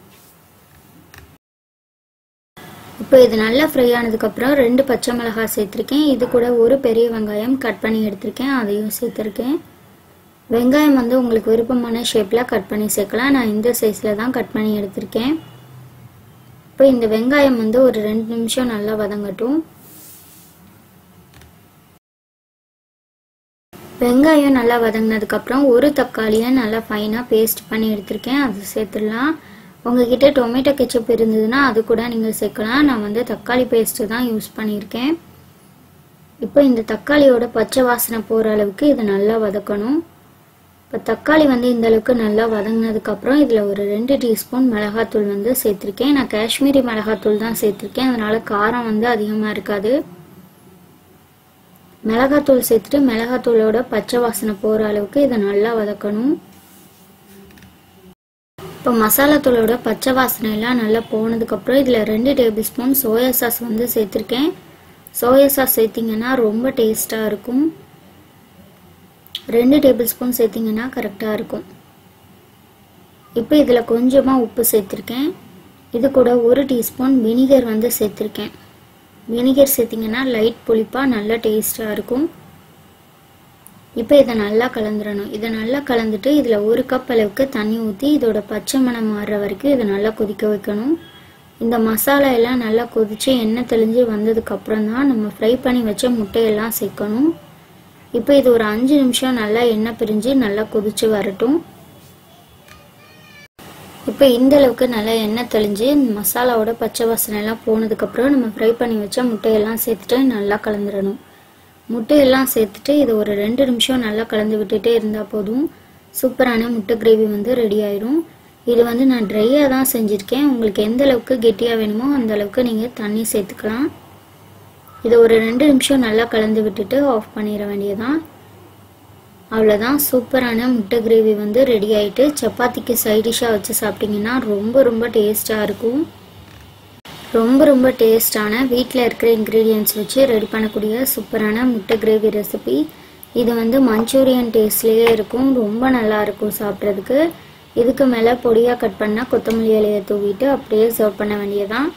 இப்போ இது நல்லா ஃப்ரை ஆனதுக்கப்புறம் 2 பச்சை மிளகாய் சேர்த்துருக்கேன். இது கூட ஒரு பெரிய வெங்காயம் கட் பண்ணி எடுத்திருக்கேன், அதையும் சேர்த்துருக்கேன். வெங்காயம் வந்து உங்களுக்கு விருப்பமான ஷேப்பில் கட் பண்ணி சேர்க்கலாம். நான் இந்த சைஸில் தான் கட் பண்ணி எடுத்திருக்கேன். இப்போ இந்த வெங்காயம் வந்து ஒரு 2 நிமிஷம் நல்லா வதங்கட்டும். வெங்காயம் நல்லா வதங்கினதுக்கப்புறம் ஒரு தக்காளியை நல்லா ஃபைனாக பேஸ்ட் பண்ணி எடுத்திருக்கேன், அது சேர்த்துடலாம். உங்ககிட்ட டொமேட்டோ கெச்சப் இருந்ததுன்னா அது கூட நீங்கள் சேர்க்கலாம். நான் வந்து தக்காளி பேஸ்ட்டு தான் யூஸ் பண்ணியிருக்கேன். இப்போ இந்த தக்காளியோட பச்சை வாசனை போகிற அளவுக்கு இதை நல்லா வதக்கணும். இப்போ தக்காளி வந்து இந்த அளவுக்கு நல்லா வதங்கினதுக்கப்புறம் இதில் ஒரு 2 டீஸ்பூன் மிளகாத்தூள் வந்து சேர்த்துருக்கேன். நான் காஷ்மீரி மிளகாத்தூள் தான் சேர்த்துருக்கேன், அதனால் காரம் வந்து அதிகமாக இருக்காது. மிளகாத்தூள் சேர்த்துட்டு மிளகாத்தூளோட பச்சை வாசனை போகிற அளவுக்கு இதை நல்லா வதக்கணும். இப்போ மசாலா தூளோட பச்சை வாசனை எல்லாம் நல்லா போனதுக்கப்புறம் இதில் 2 டேபிள் ஸ்பூன் சோயா சாஸ் வந்து சேர்த்துருக்கேன். சோயா சாஸ் சேர்த்திங்கன்னா ரொம்ப டேஸ்ட்டாக இருக்கும். 2 டேபிள் ஸ்பூன் சேர்த்திங்கன்னா கரெக்டாக இருக்கும். இப்போ இதில் கொஞ்சமாக உப்பு சேர்த்துருக்கேன். இது கூட 1 டீஸ்பூன் வினிகர் வந்து சேர்த்துருக்கேன். வினிகர் சேர்த்திங்கன்னா லைட் புளிப்பாக நல்லா டேஸ்ட்டாக இருக்கும். இப்போ இதை நல்லா கலந்துடணும். இதை நல்லா கலந்துட்டு இதில் 1 கப் அளவுக்கு தண்ணி ஊற்றி இதோட பச்சை மணம் மாறுற வரைக்கும் இதை நல்லா கொதிக்க வைக்கணும். இந்த மசாலா எல்லாம் நல்லா கொதித்து எண்ணெய் தெளிஞ்சு வந்ததுக்கப்புறம் தான் நம்ம ஃப்ரை பண்ணி வச்ச முட்டையெல்லாம் சேர்க்கணும். இப்போ இது ஒரு 5 நிமிஷம் நல்லா எண்ணெய் பிரிஞ்சு நல்லா கொதிச்சு வரட்டும். இப்போ இந்த அளவுக்கு நல்லா எண்ணெய் தெளிஞ்சு மசாலாவோட பச்சை வாசனை எல்லாம் போனதுக்கப்புறம் நம்ம ஃப்ரை பண்ணி வச்ச முட்டையெல்லாம் சேர்த்துட்டு நல்லா கலந்துடணும். முட்டையெல்லாம் சேர்த்துட்டு இதை ஒரு 2 நிமிஷம் நல்லா கலந்து விட்டுட்டே இருந்தால் போதும். சூப்பரான முட்டை கிரேவி வந்து ரெடி ஆயிடும். இது வந்து நான் ட்ரையாக தான் செஞ்சுருக்கேன். உங்களுக்கு எந்த அளவுக்கு கெட்டியாக வேணுமோ அந்த அளவுக்கு நீங்கள் தண்ணி சேர்த்துக்கலாம். இதை ஒரு 2 நிமிஷம் நல்லா கலந்து விட்டுட்டு ஆஃப் பண்ணிட வேண்டியதான். அவ்வளோதான், சூப்பரான முட்டை கிரேவி வந்து ரெடி ஆகிட்டு சப்பாத்திக்கு சைடிஷாக வச்சு சாப்பிட்டிங்கன்னா ரொம்ப ரொம்ப டேஸ்ட்டாக இருக்கும். ரொம்ப டேஸ்டான வீட்டில் இருக்கிற இன்க்ரீடியன்ட்ஸ் வச்சு ரெடி பண்ணக்கூடிய சூப்பரான முட்டை கிரேவி ரெசிபி. இது வந்து மஞ்சூரியன் டேஸ்ட்லேயே இருக்கும், ரொம்ப நல்லா இருக்கும் சாப்பிட்றதுக்கு. இதுக்கு மேலே பொடியாக கட் பண்ணால் கொத்தமல்லி இலையை தூவிட்டு அப்படியே சர்வ் பண்ண வேண்டியதான்.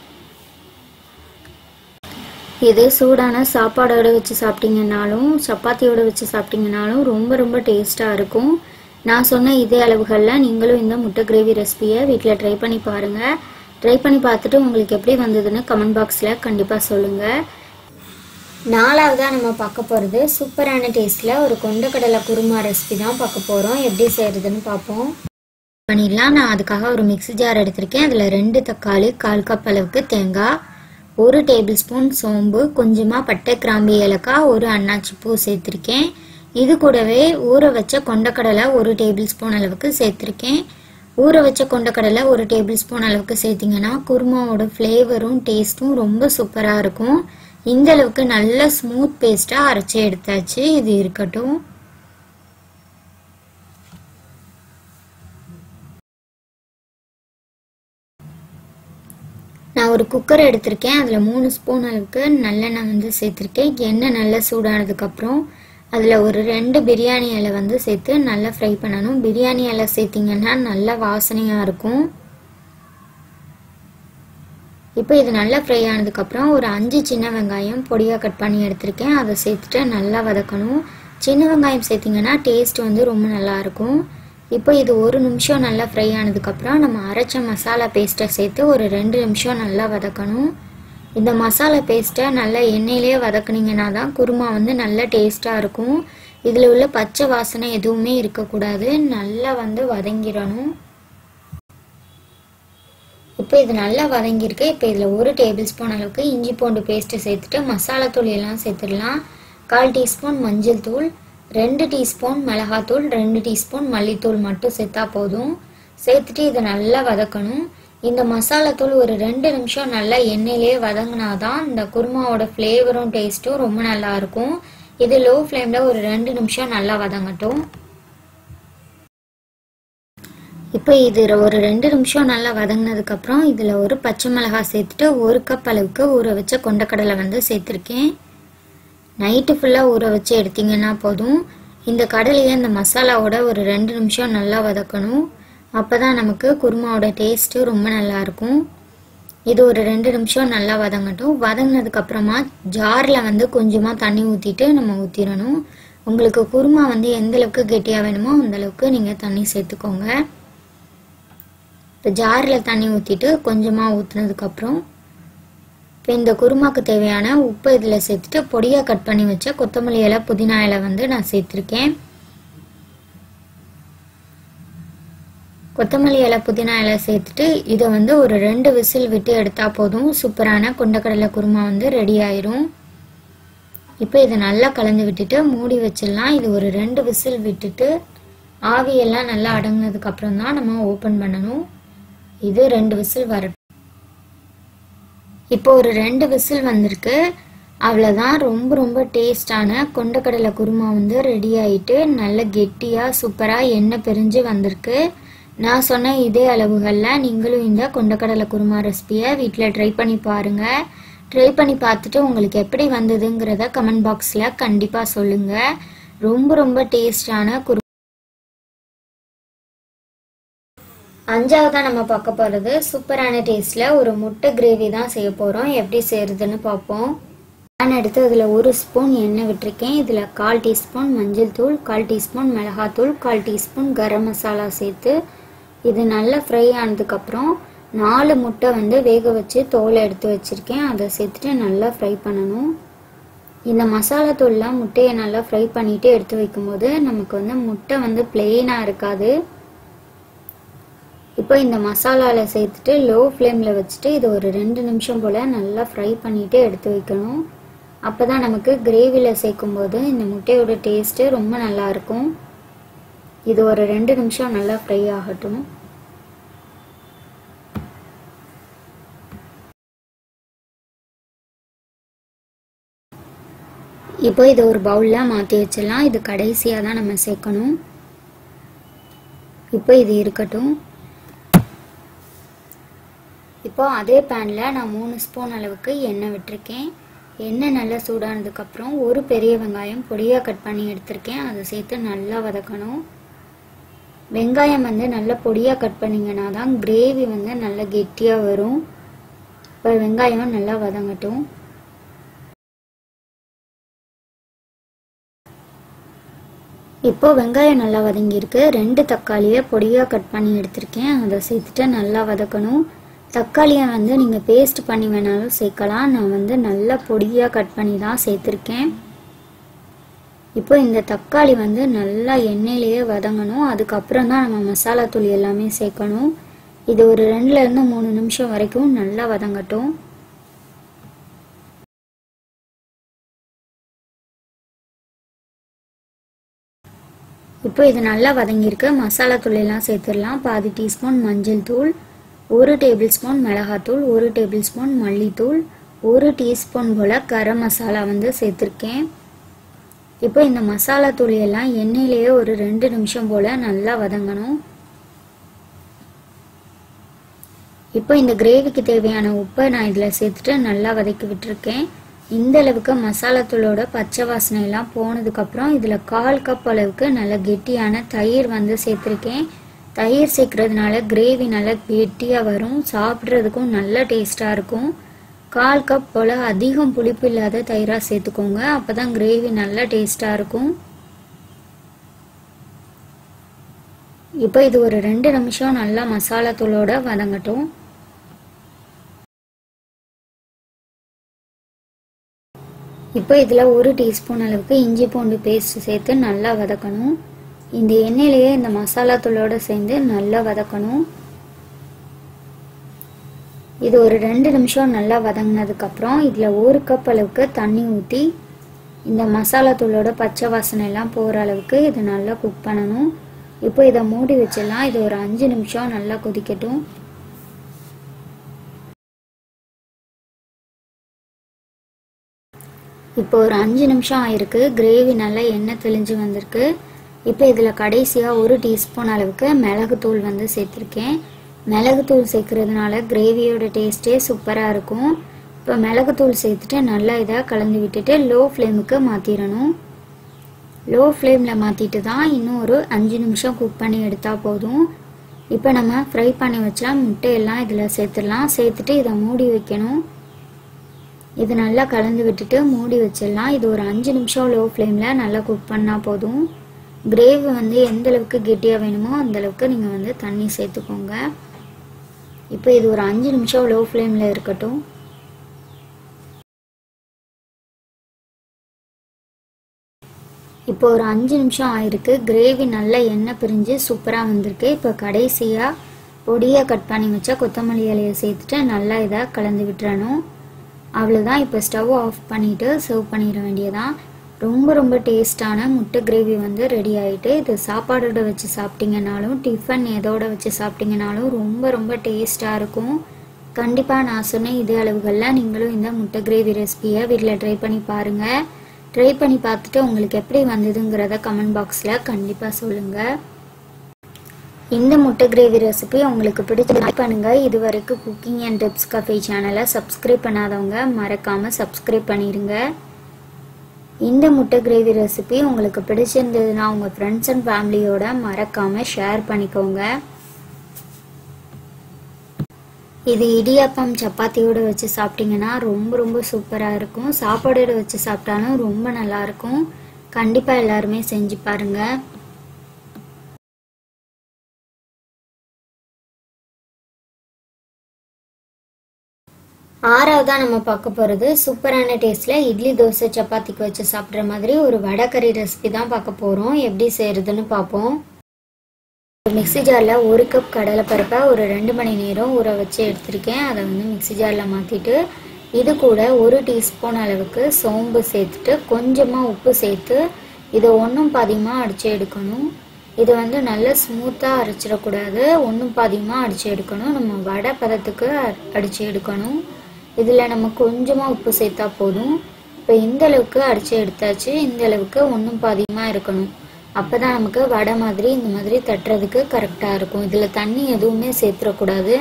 இது சூடான சாப்பாடோட வச்சு சாப்பிட்டீங்கன்னாலும் சப்பாத்தியோட வச்சு சாப்பிட்டீங்கன்னாலும் ரொம்ப டேஸ்ட்டாக இருக்கும். நான் சொன்ன இதே அளவுகளில் நீங்களும் இந்த முட்டை கிரேவி ரெசிபியை வீட்டில் ட்ரை பண்ணி பாருங்கள். ட்ரை பண்ணி பார்த்துட்டு உங்களுக்கு எப்படி வந்ததுன்னு கமெண்ட் பாக்ஸில் கண்டிப்பாக சொல்லுங்கள். 4வதாக நம்ம பார்க்க போகிறது சூப்பரான டேஸ்ட்டில் ஒரு கொண்டக்கடலை குருமா ரெசிபி தான் பார்க்க போகிறோம். எப்படி செய்கிறதுன்னு பார்ப்போம். பண்ணிடலாம். நான் அதுக்காக ஒரு மிக்ஸி ஜார் எடுத்திருக்கேன். அதில் 2 தக்காளி, 1/4 கப் அளவுக்கு தேங்காய், 1 டேபிள் ஸ்பூன் சோம்பு, கொஞ்சமாக பட்டை, கிராம்பு, ஏலக்காய், 1 அன்னாச்சி பூ சேர்த்துருக்கேன். இது கூடவே ஊற வச்ச கொண்டக்கடலை 1 டேபிள் ஸ்பூன் அளவுக்கு சேர்த்துருக்கேன். ஊற வச்ச கொண்டக்கடலை 1 டேபிள் ஸ்பூன் அளவுக்கு சேர்த்திங்கன்னா குருமாவோட ஃப்ளேவரும் டேஸ்ட்டும் ரொம்ப சூப்பராக இருக்கும். இந்த அளவுக்கு நல்ல ஸ்மூத் பேஸ்ட்டாக அரைச்சி எடுத்தாச்சு. இது இருக்கட்டும். நான் ஒரு குக்கர் எடுத்திருக்கேன். அதில் 3 ஸ்பூன் அளவுக்கு நல்லெண்ணெய் வந்து சேர்த்துருக்கேன். எண்ணெய் நல்லா சூடானதுக்கப்புறம் அதில் ஒரு 2 பிரியாணி இலை வந்து சேர்த்து நல்லா ஃப்ரை பண்ணணும். பிரியாணி இலை சேர்த்திங்கன்னா நல்லா வாசனையாக இருக்கும். இப்போ இது நல்லா ஃப்ரை ஆனதுக்கப்புறம் ஒரு 5 சின்ன வெங்காயம் பொடியாக கட் பண்ணி எடுத்திருக்கேன், அதை சேர்த்துட்டு நல்லா வதக்கணும். சின்ன வெங்காயம் சேர்த்திங்கன்னா டேஸ்ட் வந்து ரொம்ப நல்லாயிருக்கும். இப்போ இது 1 நிமிஷம் நல்லா ஃப்ரை ஆனதுக்கப்புறம் நம்ம அரைச்ச மசாலா பேஸ்ட்டை சேர்த்து ஒரு 2 நிமிஷம் நல்லா வதக்கணும். இந்த மசாலா பேஸ்ட்டை நல்லா எண்ணெயிலே வதக்குனீங்கன்னா தான் குருமா வந்து நல்ல டேஸ்ட்டாக இருக்கும். இதில் உள்ள பச்சை வாசனை எதுவுமே இருக்கக்கூடாது, நல்லா வந்து வதங்கிடணும். இப்போ இது நல்லா வதங்கியிருக்கு. இப்போ இதில் 1 டேபிள் ஸ்பூன் அளவுக்கு இஞ்சி பூண்டு பேஸ்ட்டு சேர்த்துட்டு மசாலா தூள் எல்லாம் சேர்த்துடலாம். 1/4 டீஸ்பூன் மஞ்சள் தூள், 2 டீஸ்பூன் மிளகாத்தூள், 2 டீஸ்பூன் மல்லித்தூள் மட்டும் சேர்த்தா போதும். சேர்த்துட்டு இதை நல்லா வதக்கணும். இந்த மசாலா தூள் ஒரு 2 நிமிஷம் நல்லா எண்ணெயிலே வதங்கினாதான் இந்த குருமாவோட ஃப்ளேவரும் டேஸ்ட்டும் ரொம்ப நல்லா இருக்கும். இது லோ ஃப்ளேமில் ஒரு 2 நிமிஷம் நல்லா வதங்கட்டும். இப்போ இது ஒரு 2 நிமிஷம் நல்லா வதங்கினதுக்கப்புறம் இதில் ஒரு பச்சை மிளகாய் சேர்த்துட்டு 1 கப் அளவுக்கு ஊற வச்ச கொண்டக்கடலை வந்து சேர்த்துருக்கேன். நைட்டு ஃபுல்லாக ஊற வச்சு எடுத்திங்கன்னா போதும். இந்த கடலையை இந்த மசாலாவோட ஒரு 2 நிமிஷம் நல்லா வதக்கணும். அப்போ தான் நமக்கு குருமாவோட டேஸ்ட்டு ரொம்ப நல்லாயிருக்கும். இது ஒரு 2 நிமிஷம் நல்லா வதங்கட்டும். வதங்கினதுக்கப்புறமா ஜாரில் வந்து கொஞ்சமாக தண்ணி ஊற்றிட்டு நம்ம ஊற்றிடணும். உங்களுக்கு குருமா வந்து எந்தளவுக்கு கெட்டியாக வேணுமோ அந்தளவுக்கு நீங்கள் தண்ணி சேர்த்துக்கோங்க. இப்போ ஜாரில் தண்ணி ஊற்றிட்டு கொஞ்சமாக ஊற்றுனதுக்கப்புறம் இப்போ இந்த குருமாவுக்கு தேவையான உப்பு இதில் சேர்த்துட்டு பொடியாக கட் பண்ணி வச்ச கொத்தமல்லி இலை புதினா இலை வந்து நான் சேர்த்துருக்கேன். கொத்தமல்லி இலை புதினா இலை சேர்த்துட்டு இதை வந்து ஒரு 2 விசில் விட்டு எடுத்தால் போதும். சூப்பரான கொண்டக்கடலை குருமா வந்து ரெடி ஆயிரும். இப்போ இதை நல்லா கலந்து விட்டுட்டு மூடி வச்சிடலாம். இது ஒரு 2 விசில் விட்டுட்டு ஆவியெல்லாம் நல்லா அடங்கினதுக்கப்புறம் தான் நம்ம ஓப்பன் பண்ணணும். இது 2 விசில் வரட்டும். இப்போ ஒரு 2 விசில் வந்திருக்கு. அவ்வளோதான், ரொம்ப ரொம்ப டேஸ்டான கொண்டக்கடலை குருமா வந்து ரெடி ஆகிட்டு நல்ல கெட்டியாக சூப்பராக எண்ணெய் பிரிஞ்சு வந்திருக்கு. நான் சொன்ன இதே அளவுகளில் நீங்களும் இந்த கொண்டக்கடலை குருமா ரெசிபியை வீட்டில் ட்ரை பண்ணி பாருங்கள். ட்ரை பண்ணி பார்த்துட்டு உங்களுக்கு எப்படி வந்ததுங்கிறத கமெண்ட் பாக்ஸில் கண்டிப்பாக சொல்லுங்கள். ரொம்ப ரொம்ப டேஸ்டான குருமா. 5ஆவதாக நம்ம பார்க்க போகிறது சூப்பரான டேஸ்ட்டில் ஒரு முட்டை கிரேவி தான் செய்ய போகிறோம். எப்படி செய்கிறதுன்னு பார்ப்போம். பேன் எடுத்து அதில் 1 ஸ்பூன் எண்ணெய் விட்டுருக்கேன். இதில் 1/4 டீஸ்பூன் மஞ்சள் தூள், 1/4 டீஸ்பூன் மிளகாத்தூள், 1/4 டீஸ்பூன் கரம் மசாலா சேர்த்து இது நல்லா ஃப்ரை ஆனதுக்கப்புறம் 4 முட்டை வந்து வேக வச்சு தோலை எடுத்து வச்சுருக்கேன். அதை சேர்த்துட்டு நல்லா ஃப்ரை பண்ணணும். இந்த மசாலா தூள்லாம் முட்டையை நல்லா ஃப்ரை பண்ணிவிட்டு எடுத்து வைக்கும்போது நமக்கு வந்து முட்டை வந்து பிளெயினாக இருக்காது. இப்போ இந்த மசாலாவில் சேர்த்துட்டு லோ ஃப்ளேமில் வச்சுட்டு இது ஒரு 2 நிமிஷம் போல் நல்லா ஃப்ரை பண்ணிவிட்டு எடுத்து வைக்கணும். அப்போ தான் நமக்கு கிரேவியில் சேர்க்கும்போது இந்த முட்டையோட டேஸ்ட்டு ரொம்ப நல்லாயிருக்கும். இது ஒரு 2 நிமிஷம் நல்லா ஃப்ரை ஆகட்டும். இப்போ இதை ஒரு பவுலில் மாற்றி வச்சிடலாம். இது கடைசியாக தான் நம்ம சேர்க்கணும். இப்போ இது இருக்கட்டும். இப்போ அதே பேனில் நான் 3 ஸ்பூன் அளவுக்கு எண்ணெய் விட்டுருக்கேன். எண்ணெய் நல்லா சூடானதுக்கப்புறம் ஒரு பெரிய வெங்காயம் பொடியாக கட் பண்ணி எடுத்திருக்கேன். அதை சேர்த்து நல்லா வதக்கணும். வெங்காயம் வந்து நல்லா பொடியாக கட் பண்ணிங்கன்னா தான் கிரேவி வந்து நல்லா கெட்டியாக வரும். இப்போ வெங்காயம் நல்லா வதங்கட்டும். இப்போ வெங்காயம் நல்லா வதங்கியிருக்கு. 2 தக்காளியை பொடியாக கட் பண்ணி எடுத்திருக்கேன். அதை சேர்த்துட்டு நல்லா வதக்கணும். தக்காளியை வந்து நீங்கள் பேஸ்ட் பண்ணி வேணாலும் சேர்க்கலாம். நான் வந்து நல்லா பொடியாக கட் பண்ணி தான் சேர்த்துருக்கேன். இப்போ இந்த தக்காளி வந்து நல்லா எண்ணெயிலேயே வதங்கணும். அதுக்கப்புறம் தான் நம்ம மசாலா தூள் எல்லாமே சேர்க்கணும். இது ஒரு 2லேருந்து 3 நிமிஷம் வரைக்கும் நல்லா வதங்கட்டும். இப்போ இது நல்லா வதங்கியிருக்கு. மசாலா தூள் எல்லாம் சேர்த்துடலாம். 1/2 டீஸ்பூன் மஞ்சள் தூள், 1 டேபிள் ஸ்பூன் மிளகாத்தூள், 1 டேபிள் ஸ்பூன் மல்லித்தூள், 1 டீஸ்பூன் போல் கரம் மசாலா வந்து சேர்த்துருக்கேன். இப்போ இந்த மசாலா தூள் எல்லாம் எண்ணெயிலேயே ஒரு 2 நிமிஷம் போல் நல்லா வதங்கணும். இப்போ இந்த கிரேவிக்கு தேவையான உப்பை நான் இதில் சேர்த்துட்டு நல்லா வதக்கி விட்டுருக்கேன். இந்த அளவுக்கு மசாலா தூளோட பச்சை வாசனை எல்லாம் போனதுக்கப்புறம் இதில் 1/4 கப் அளவுக்கு நல்ல கெட்டியான தயிர் வந்து சேர்த்துருக்கேன். தயிர் சேர்க்கறதுனால கிரேவி நல்லா கெட்டியாக வரும். சாப்பிட்றதுக்கும் நல்ல டேஸ்ட்டாக இருக்கும். 1/4 கப் போல் அதிகம் புளிப்பு இல்லாத தயிராக சேர்த்துக்கோங்க. அப்போ தான் கிரேவி நல்லா டேஸ்ட்டாக இருக்கும். இப்போ இது ஒரு 2 நிமிஷம் நல்லா மசாலா தூளோட வதங்கட்டும். இப்போ இதில் 1 டீஸ்பூன் அளவுக்கு இஞ்சி பூண்டு பேஸ்ட் சேர்த்து நல்லா வதக்கணும். இந்த எண்ணெயிலேயே இந்த மசாலா தூளோட சேர்ந்து நல்லா வதக்கணும். இது ஒரு 2 நிமிஷம் நல்லா வதங்கினதுக்கப்புறம் இதில் 1 கப் அளவுக்கு தண்ணி ஊற்றி இந்த மசாலா தூளோட பச்சை வாசனை எல்லாம் போகிற அளவுக்கு இதை நல்லா குக் பண்ணணும். இப்போ இதை மூடி வச்சிடலாம். இது ஒரு 5 நிமிஷம் நல்லா கொதிக்கட்டும். இப்போ ஒரு 5 நிமிஷம் ஆயிருக்கு. கிரேவி நல்லா எண்ணெய் தெளிஞ்சு வந்திருக்கு. இப்போ இதில் கடைசியாக 1 டீஸ்பூன் அளவுக்கு மிளகுத்தூள் வந்து சேர்த்துருக்கேன். மிளகுத்தூள் சேர்க்கறதுனால கிரேவியோட டேஸ்ட்டே சூப்பராக இருக்கும். இப்போ மிளகுத்தூள் சேர்த்துட்டு நல்லா இதை கலந்து விட்டுட்டு லோ ஃப்ளேமுக்கு மாற்றிடணும். லோ ஃப்ளேமில் மாற்றிட்டு தான் இன்னும் ஒரு 5 நிமிஷம் குக் பண்ணி எடுத்தால் போதும். இப்போ நம்ம ஃப்ரை பண்ணி வச்சா முட்டையெல்லாம் இதில் சேர்த்துடலாம். சேர்த்துட்டு இதை மூடி வைக்கணும். இது நல்லா கலந்து விட்டுட்டு மூடி வச்சிடலாம். இது ஒரு 5 நிமிஷம் லோ ஃப்ளேமில் நல்லா குக் பண்ணால் போதும். கிரேவி வந்து எந்த அளவுக்கு கெட்டியாக வேணுமோ அந்தளவுக்கு நீங்கள் வந்து தண்ணி சேர்த்துக்கோங்க. இப்போ இது ஒரு 5 நிமிஷம் லோ ஃப்ளேமில் இருக்கட்டும். இப்போ ஒரு 5 நிமிஷம் ஆயிருக்கு. கிரேவி நல்லா எண்ணெய் பிரிஞ்சு சூப்பராக வந்திருக்கு. இப்போ கடைசியாக பொடியாக கட் பண்ணி வச்சா கொத்தமல்லி இலையை சேர்த்துட்டு நல்லா இதை கலந்து விட்டுறணும். அவ்வளோதான். இப்போ ஸ்டவ் ஆஃப் பண்ணிவிட்டு சர்வ் பண்ணிட வேண்டியதான். ரொம்ப ரொம்ப டேஸ்டான முட்டை கிரேவி வந்து ரெடி ஆகிட்டு. இது சாப்பாடோட வச்சு சாப்பிட்டீங்கனாலும் டிஃபன் எதோட வச்சு சாப்பிட்டீங்கனாலும் ரொம்ப ரொம்ப டேஸ்ட்டாக இருக்கும். கண்டிப்பாக நான் சொன்ன இதே அளவுகளில் நீங்களும் இந்த முட்டை கிரேவி ரெசிபியை வீட்டில் ட்ரை பண்ணி பாருங்கள். ட்ரை பண்ணி பார்த்துட்டு உங்களுக்கு எப்படி வந்ததுங்கிறத கமெண்ட் பாக்ஸில் கண்டிப்பாக சொல்லுங்கள். இந்த முட்டை கிரேவி ரெசிபி உங்களுக்கு பிடிச்சது லைக் பண்ணுங்கள். இது வரைக்கும் குக்கிங் அண்ட் டிப்ஸ் கஃபே சேனலை சப்ஸ்கிரைப் பண்ணாதவங்க மறக்காமல் சப்ஸ்கிரைப் பண்ணிடுங்க. இந்த முட்டை கிரேவி ரெசிபி உங்களுக்கு பிடிச்சிருந்ததுன்னா உங்கள் ஃப்ரெண்ட்ஸ் அண்ட் ஃபேமிலியோட மறக்காமல் ஷேர் பண்ணிக்கோங்க. இது இடியாப்பம் சப்பாத்தியோடு வச்சு சாப்பிட்டீங்கன்னா ரொம்ப ரொம்ப சூப்பராக இருக்கும். சாப்பாடோடு வச்சு சாப்பிட்டாலும் ரொம்ப நல்லாயிருக்கும். கண்டிப்பாக எல்லாருமே செஞ்சு பாருங்கள். ஆறாவதாக நம்ம பார்க்க போகிறது சூப்பரான டேஸ்ட்டில் இட்லி தோசை சப்பாத்திக்கு வச்சு சாப்பிட்ற மாதிரி ஒரு வடைக்கறி ரெசிபி தான் பார்க்க போகிறோம். எப்படி செய்கிறதுன்னு பார்ப்போம். மிக்ஸி ஜாரில் 1 கப் கடலைப்பருப்பை ஒரு 2 மணி நேரம் ஊற வச்சு எடுத்திருக்கேன். அதை வந்து மிக்ஸி ஜாரில் மாற்றிட்டு இது கூட 1 டீஸ்பூன் அளவுக்கு சோம்பு சேர்த்துட்டு கொஞ்சமாக உப்பு சேர்த்து இதை ஒன்றும் பாதியமாக அடித்து எடுக்கணும். இது வந்து நல்லா ஸ்மூத்தாக அரைச்சிடக்கூடாது, ஒன்றும் பாதியமாக அடித்து எடுக்கணும். நம்ம வடை பதத்துக்கு அடித்து எடுக்கணும். இதில் நம்ம கொஞ்சமாக உப்பு சேர்த்தா போதும். இப்போ இந்த அளவுக்கு அடித்து எடுத்தாச்சு. இந்த அளவுக்கு ஒன்றும் பாதியமாக இருக்கணும். அப்போ தான் நமக்கு வடை மாதிரி இந்த மாதிரி தட்டுறதுக்கு கரெக்டாக இருக்கும். இதில் தண்ணி எதுவுமே சேர்த்துடக்கூடாது.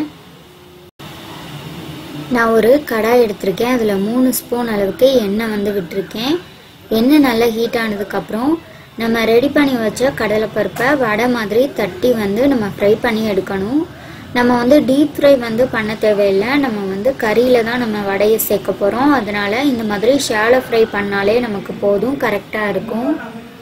நான் ஒரு கடாய் எடுத்திருக்கேன். அதில் 3 ஸ்பூன் அளவுக்கு எண்ணெய் வந்து விட்டுருக்கேன். எண்ணெய் நல்லா ஹீட் ஆனதுக்கப்புறம் நம்ம ரெடி பண்ணி வச்ச கடலைப்பருப்பை வடை மாதிரி தட்டி வந்து நம்ம ஃப்ரை பண்ணி எடுக்கணும். நம்ம வந்து டீப் ஃப்ரை வந்து பண்ண தேவையில்லை. நம்ம வந்து கறியில் தான் நம்ம வடையை சேர்க்க போகிறோம். அதனால் இந்த மாதிரி ஷாலோ ஃப்ரை பண்ணாலே நமக்கு போதும், கரெக்டாக இருக்கும்.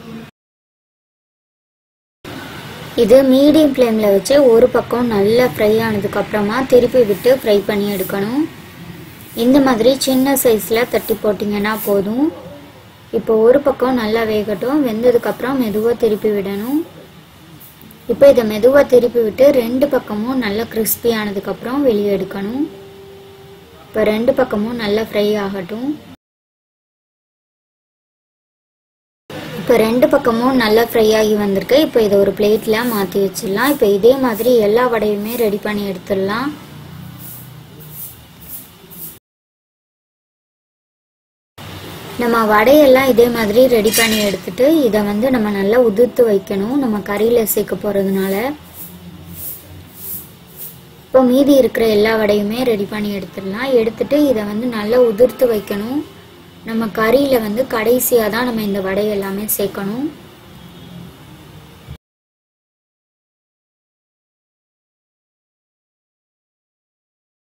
இது மீடியம் ஃப்ளேமில் வச்சு ஒரு பக்கம் நல்லா ஃப்ரை ஆனதுக்கப்புறமா திருப்பி விட்டு ஃப்ரை பண்ணி எடுக்கணும். இந்த மாதிரி சின்ன சைஸில் தட்டி போட்டிங்கன்னா போதும். இப்போ ஒரு பக்கம் நல்லா வேகட்டும். வெந்ததுக்கப்புறம் மெதுவாக திருப்பி விடணும். இப்போ இதை மெதுவாக திருப்பி விட்டு 2 பக்கமும் நல்லா கிறிஸ்பி ஆனதுக்கப்புறம் வெளியே எடுக்கணும். இப்போ 2 பக்கமும் நல்லா ஃப்ரை ஆகட்டும். இப்போ 2 பக்கமும் நல்லா ஃப்ரை ஆகி வந்திருக்கு. இப்போ இதை ஒரு பிளேட்டில் மாற்றி வச்சிடலாம். இப்போ இதே மாதிரி எல்லா வடையுமே ரெடி பண்ணி எடுத்துடலாம். நம்ம வடையெல்லாம் இதே மாதிரி ரெடி பண்ணி எடுத்துட்டு இதை வந்து நம்ம நல்லா உதிர்த்து வைக்கணும். நம்ம கறியில் சேர்க்க போகிறதுனால இப்போ மீதி இருக்கிற எல்லா வடையுமே ரெடி பண்ணி எடுத்துடலாம். எடுத்துட்டு இதை வந்து நல்லா உதிர்த்து வைக்கணும். நம்ம கறியில் வந்து கடைசியாக தான் நம்ம இந்த வடை எல்லாமே சேர்க்கணும்.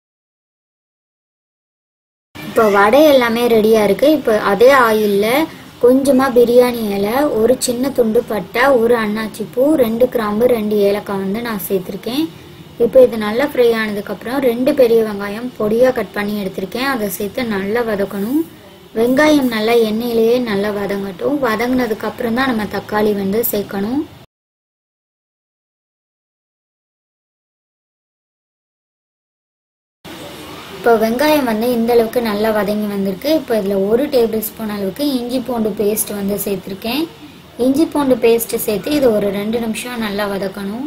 இப்போ வடை எல்லாமே ரெடியாக இருக்குது. இப்போ அதே ஆயிலில் கொஞ்சமாக பிரியாணி இலை, ஒரு சின்ன துண்டு பட்டை, ஒரு அன்னாச்சி பூ, 2 கிராம்பு, 2 ஏலக்காய் வந்து நான் சேர்த்துருக்கேன். இப்போ இது நல்லா ஃப்ரை ஆனதுக்கப்புறம் 2 பெரிய வெங்காயம் பொடியாக கட் பண்ணி எடுத்திருக்கேன். அதை சேர்த்து நல்லா வதக்கணும். வெங்காயம் நல்லா எண்ணெயிலேயே நல்லா வதங்கட்டும். வதங்கினதுக்கப்புறம் தான் நம்ம தக்காளி வந்து சேர்க்கணும். இப்போ வெங்காயம் வந்து இந்த அளவுக்கு நல்லா வதங்கி வந்திருக்கு. இப்போ இதில் 1 டேபிள் ஸ்பூன் அளவுக்கு இஞ்சி பூண்டு பேஸ்ட் வந்து சேர்த்துருக்கேன். இஞ்சி பூண்டு பேஸ்ட்டு சேர்த்து இது ஒரு 2 நிமிஷம் நல்லா வதக்கணும்.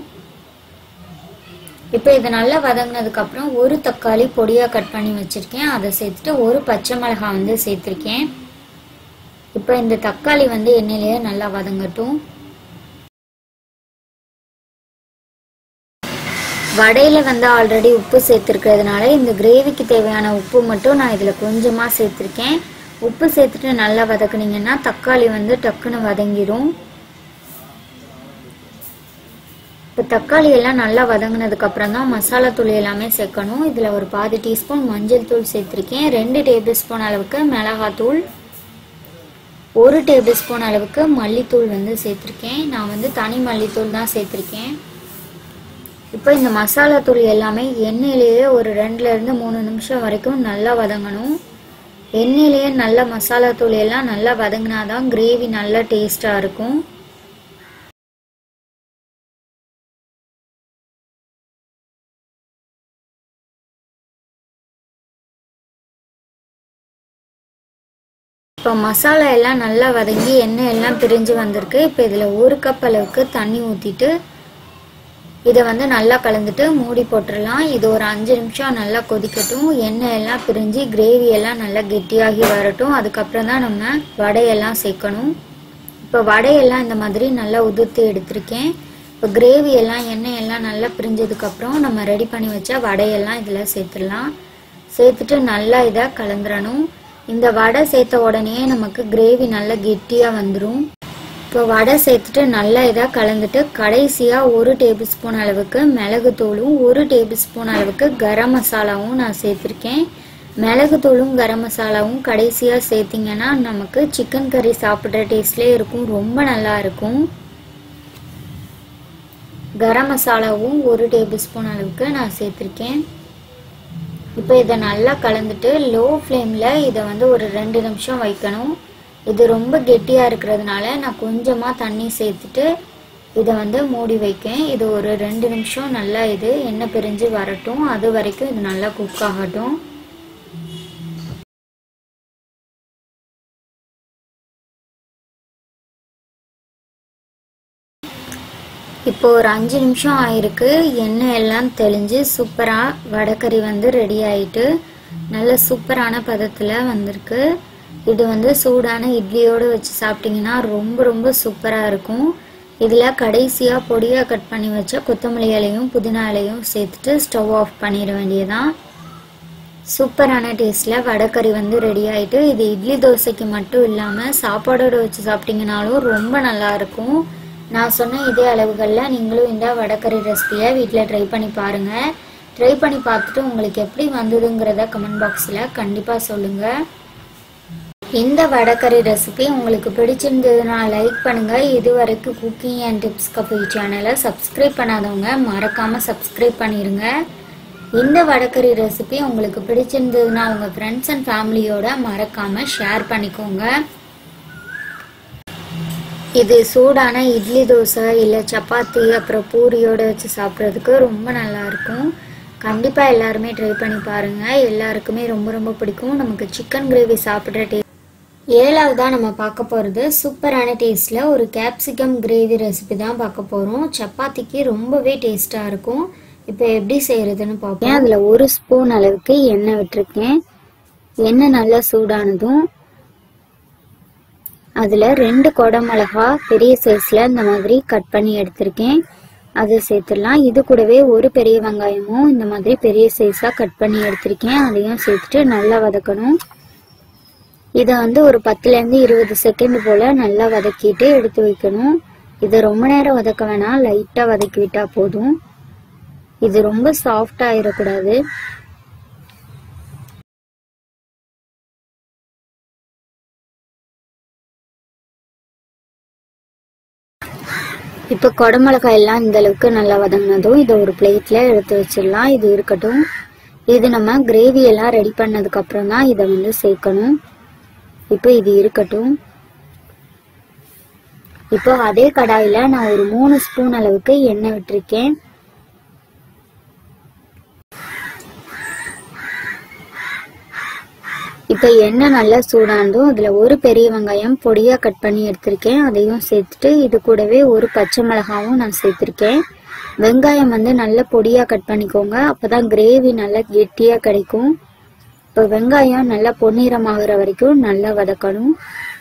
இப்போ இது நல்லா வதங்கினதுக்கப்புறம் ஒரு தக்காளி பொடியாக கட் பண்ணி வச்சுருக்கேன். அதை சேர்த்துட்டு ஒரு பச்சை மிளகாய் வந்து சேர்த்துருக்கேன். இப்போ இந்த தக்காளி வந்து எண்ணெயிலேயே நல்லா வதங்கட்டும். வடையில் வந்து ஆல்ரெடி உப்பு சேர்த்துருக்கிறதுனால இந்த கிரேவிக்கு தேவையான உப்பு மட்டும் நான் இதில் கொஞ்சமாக சேர்த்துருக்கேன். உப்பு சேர்த்துட்டு நல்லா வதக்குனீங்கன்னா தக்காளி வந்து டக்குன்னு வதங்கிடும். இப்போ தக்காளி எல்லாம் நல்லா வதங்கினதுக்கப்புறம் தான் மசாலா தூள் எல்லாமே சேர்க்கணும். இதில் ஒரு பாதி டீஸ்பூன் மஞ்சள் தூள் சேர்த்துருக்கேன். 2 டேபிள் ஸ்பூன் அளவுக்கு மிளகாத்தூள், 1 டேபிள் ஸ்பூன் அளவுக்கு மல்லித்தூள் வந்து சேர்த்துருக்கேன். நான் வந்து தனி மல்லித்தூள் தான் சேர்த்துருக்கேன். இப்போ இந்த மசாலா தூள் எல்லாமே எண்ணெயிலேயே ஒரு 2லேருந்து 3 நிமிஷம் வரைக்கும் நல்லா வதங்கணும். எண்ணெயிலேயே நல்ல மசாலா தூள் எல்லாம் நல்லா வதங்கினாதான் கிரேவி நல்லா டேஸ்டாக இருக்கும். இப்போ மசாலா எல்லாம் நல்லா வதங்கி எண்ணெய் எல்லாம் பிரிஞ்சு வந்திருக்கு. இப்போ இதில் 1 கப் அளவுக்கு தண்ணி ஊற்றிட்டு இதை வந்து நல்லா கலந்துட்டு மூடி போட்டுடலாம். இது ஒரு 5 நிமிஷம் நல்லா கொதிக்கட்டும். எண்ணெய் எல்லாம் பிரிஞ்சு கிரேவி எல்லாம் நல்லா கெட்டியாகி வரட்டும். அதுக்கப்புறம் தான் நம்ம வடையெல்லாம் சேர்க்கணும். இப்போ வடையெல்லாம் இந்த மாதிரி நல்லா உதிர்த்து எடுத்திருக்கேன். இப்போ கிரேவி எல்லாம் எண்ணெய் எல்லாம் நல்லா பிரிஞ்சதுக்கப்புறம் நம்ம ரெடி பண்ணி வச்ச வடையெல்லாம் இதில் சேர்த்துடலாம். சேர்த்துட்டு நல்லா இதை கலந்துடணும். இந்த வடை சேர்த்த உடனே நமக்கு கிரேவி நல்லா கெட்டியாக வந்துடும். இப்போ வடை சேர்த்துட்டு நல்லா இதாக கலந்துட்டு கடைசியாக 1 டேபிள் ஸ்பூன் அளவுக்கு மிளகுத்தூளும் 1 டேபிள் ஸ்பூன் அளவுக்கு கரம் மசாலாவும் நான் சேர்த்துருக்கேன். மிளகுத்தூளும் கரம் மசாலாவும் கடைசியாக சேர்த்திங்கன்னா நமக்கு சிக்கன் கறி சாப்பிட்ற டேஸ்ட்லேயே இருக்கும். ரொம்ப நல்லா இருக்கும். கரம் மசாலாவும் 1 டேபிள் ஸ்பூன் அளவுக்கு நான் சேர்த்துருக்கேன். இப்போ இதை நல்லா கலந்துட்டு லோ ஃப்ளேமில் இதை வந்து ஒரு 2 நிமிஷம் வைக்கணும். இது ரொம்ப கெட்டியாக இருக்கிறதுனால நான் கொஞ்சமாக தண்ணி சேர்த்துட்டு இதை வந்து மூடி வைக்கேன். இது ஒரு 2 நிமிஷம் நல்லா இது எண்ணெய் பிரிஞ்சு வரட்டும். அது வரைக்கும் இது நல்லா குக் ஆகட்டும். இப்போ ஒரு 5 நிமிஷம் ஆயிருக்கு. எண்ணெய் எல்லாம் தெளிஞ்சு சூப்பராக வடைக்கறி வந்து ரெடி ஆயிட்டு நல்ல சூப்பரான பதத்தில் வந்திருக்கு. இது வந்து சூடான இட்லியோடு வச்சு சாப்பிட்டிங்கன்னா ரொம்ப ரொம்ப சூப்பராக இருக்கும். இதில் கடைசியாக பொடியாக கட் பண்ணி வச்ச கொத்தமல்லி இலையும் புதினா இலையும் சேர்த்துட்டு ஸ்டவ் ஆஃப் பண்ணிட வேண்டியதான். சூப்பரான டேஸ்ட்டில் வடைக்கறி வந்து ரெடி ஆகிட்டு இது இட்லி தோசைக்கு மட்டும் இல்லாமல் சாப்பாடோடு வச்சு சாப்பிட்டிங்கனாலும் ரொம்ப நல்லாயிருக்கும். நான் சொன்ன இதே அளவுகளில் நீங்களும் இந்த வடைக்கறி ரெசிபியை வீட்டில் ட்ரை பண்ணி பாருங்கள். ட்ரை பண்ணி பார்த்துட்டு உங்களுக்கு எப்படி வந்ததுங்கிறத கமெண்ட் பாக்ஸில் கண்டிப்பாக சொல்லுங்கள். இந்த வடைக்கறி ரெசிபி உங்களுக்கு பிடிச்சிருந்ததுன்னா லைக் பண்ணுங்கள். இது வரைக்கும் குக்கிங் அண்ட் டிப்ஸ் கஃபே சேனலை சப்ஸ்கிரைப் பண்ணாதவங்க மறக்காமல் சப்ஸ்கிரைப் பண்ணிடுங்க. இந்த வடைக்கறி ரெசிபி உங்களுக்கு பிடிச்சிருந்ததுன்னா உங்கள் ஃப்ரெண்ட்ஸ் அண்ட் ஃபேமிலியோட மறக்காமல் ஷேர் பண்ணிக்கோங்க. இது சூடான இட்லி தோசை இல்லை சப்பாத்தி அப்புறம் பூரியோடு வச்சு சாப்பிட்றதுக்கு ரொம்ப நல்லாயிருக்கும். கண்டிப்பாக எல்லாருமே ட்ரை பண்ணி பாருங்கள். எல்லாருக்குமே ரொம்ப ரொம்ப பிடிக்கும். நமக்கு சிக்கன் கிரேவி சாப்பிட்ற டேஸ்ட். 7வதாக நம்ம பார்க்க போகிறது சூப்பரான டேஸ்ட்டில் ஒரு கேப்சிகம் கிரேவி ரெசிபி தான் பார்க்க போகிறோம். சப்பாத்திக்கு ரொம்பவே டேஸ்ட்டாக இருக்கும். இப்போ எப்படி செய்கிறதுன்னு பார்ப்போம். அதில் 1 ஸ்பூன் அளவுக்கு எண்ணெய் விட்டுருக்கேன். எண்ணெய் நல்லா சூடானதும் அதில் 2 குடமிளகா பெரிய சைஸில் இந்த மாதிரி கட் பண்ணி எடுத்திருக்கேன். அதை சேர்த்துடலாம். இது கூடவே ஒரு பெரிய வெங்காயமும் இந்த மாதிரி பெரிய சைஸாக கட் பண்ணி எடுத்திருக்கேன். அதையும் சேர்த்துட்டு நல்லா வதக்கணும். இதை வந்து ஒரு 10லேருந்து 20 செகண்ட் போல் நல்லா வதக்கிட்டு எடுத்து வைக்கணும். இதை ரொம்ப நேரம் வதக்க வேணாம், லைட்டாக வதக்கி விட்டால் போதும். இது ரொம்ப சாஃப்டாக ஆயிடக்கூடாது. இப்போ குடமிளகாய் எல்லாம் இந்த அளவுக்கு நல்லா வதங்கினதும் இதை ஒரு பிளேட்ல எடுத்து வச்சிடலாம். இது இருக்கட்டும். இது நம்ம கிரேவி எல்லாம் ரெடி பண்ணதுக்கு அப்புறம் தான் இதை வந்து சேர்க்கணும். இப்போ இது இருக்கட்டும். இப்போ அதே கடாயில நான் ஒரு 3 ஸ்பூன் அளவுக்கு எண்ணெய் விட்டுருக்கேன். இப்போ எண்ணெய் நல்லா சூடானதும் அதில் ஒரு பெரிய வெங்காயம் பொடியா கட் பண்ணி எடுத்திருக்கேன், அதையும் சேர்த்துட்டு இது கூடவே ஒரு பச்சை மிளகாவும் நான் சேர்த்திருக்கேன். வெங்காயம் வந்து நல்லா பொடியா கட் பண்ணிக்கோங்க, அப்பதான் கிரேவி நல்லா கெட்டியா கிடைக்கும். இப்போ வெங்காயம் நல்லா பொன்னிறமாகிற வரைக்கும் நல்லா வதக்கணும்.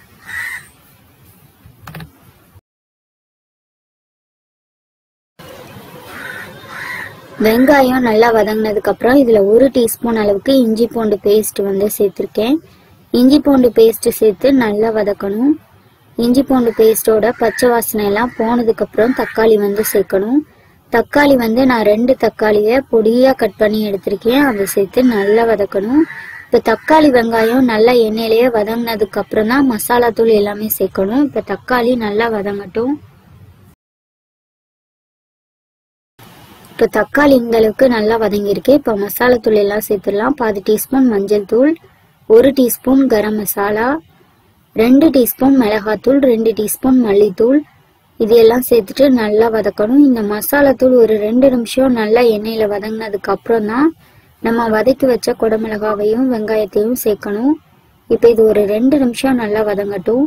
வெங்காயம் நல்லா வதங்கினதுக்கு அப்புறம் இதுல 1 டீஸ்பூன் அளவுக்கு இஞ்சி பூண்டு பேஸ்ட் வந்து சேர்த்திருக்கேன். இஞ்சி பூண்டு பேஸ்ட் சேர்த்து நல்லா வதக்கணும். இஞ்சி பூண்டு பேஸ்டோட பச்சை வாசனை எல்லாம் போனதுக்கு அப்புறம் தக்காளி வந்து சேர்க்கணும். தக்காளி வந்து நான் 2 தக்காளியை பொடியா கட் பண்ணி எடுத்திருக்கேன், அதை சேர்த்து நல்லா வதக்கணும். இப்ப தக்காளி வெங்காயம் நல்லா எண்ணெயிலேயே வதங்கினதுக்கு அப்புறம் தான் மசாலா தூள் எல்லாமே சேர்க்கணும். இப்ப தக்காளி நல்லா வதங்கட்டும். இப்போ தக்காளி இந்த அளவுக்கு நல்லா வதங்கியிருக்கு. இப்போ மசாலா தூள் எல்லாம் சேர்த்துடலாம். 1/2 டீஸ்பூன் மஞ்சள் தூள், 1 டீஸ்பூன் கரம் மசாலா, 2 டீஸ்பூன் மிளகாத்தூள், 2 டீஸ்பூன் மல்லித்தூள், இது எல்லாம் சேர்த்துட்டு நல்லா வதக்கணும். இந்த மசாலா தூள் ஒரு 2 நிமிஷம் நல்லா எண்ணெயில வதங்கினதுக்கு அப்புறம் தான் நம்ம வதக்கி வச்ச குடமிளகாவையும் வெங்காயத்தையும் சேர்க்கணும். இப்போ இது ஒரு 2 நிமிஷம் நல்லா வதங்கட்டும்.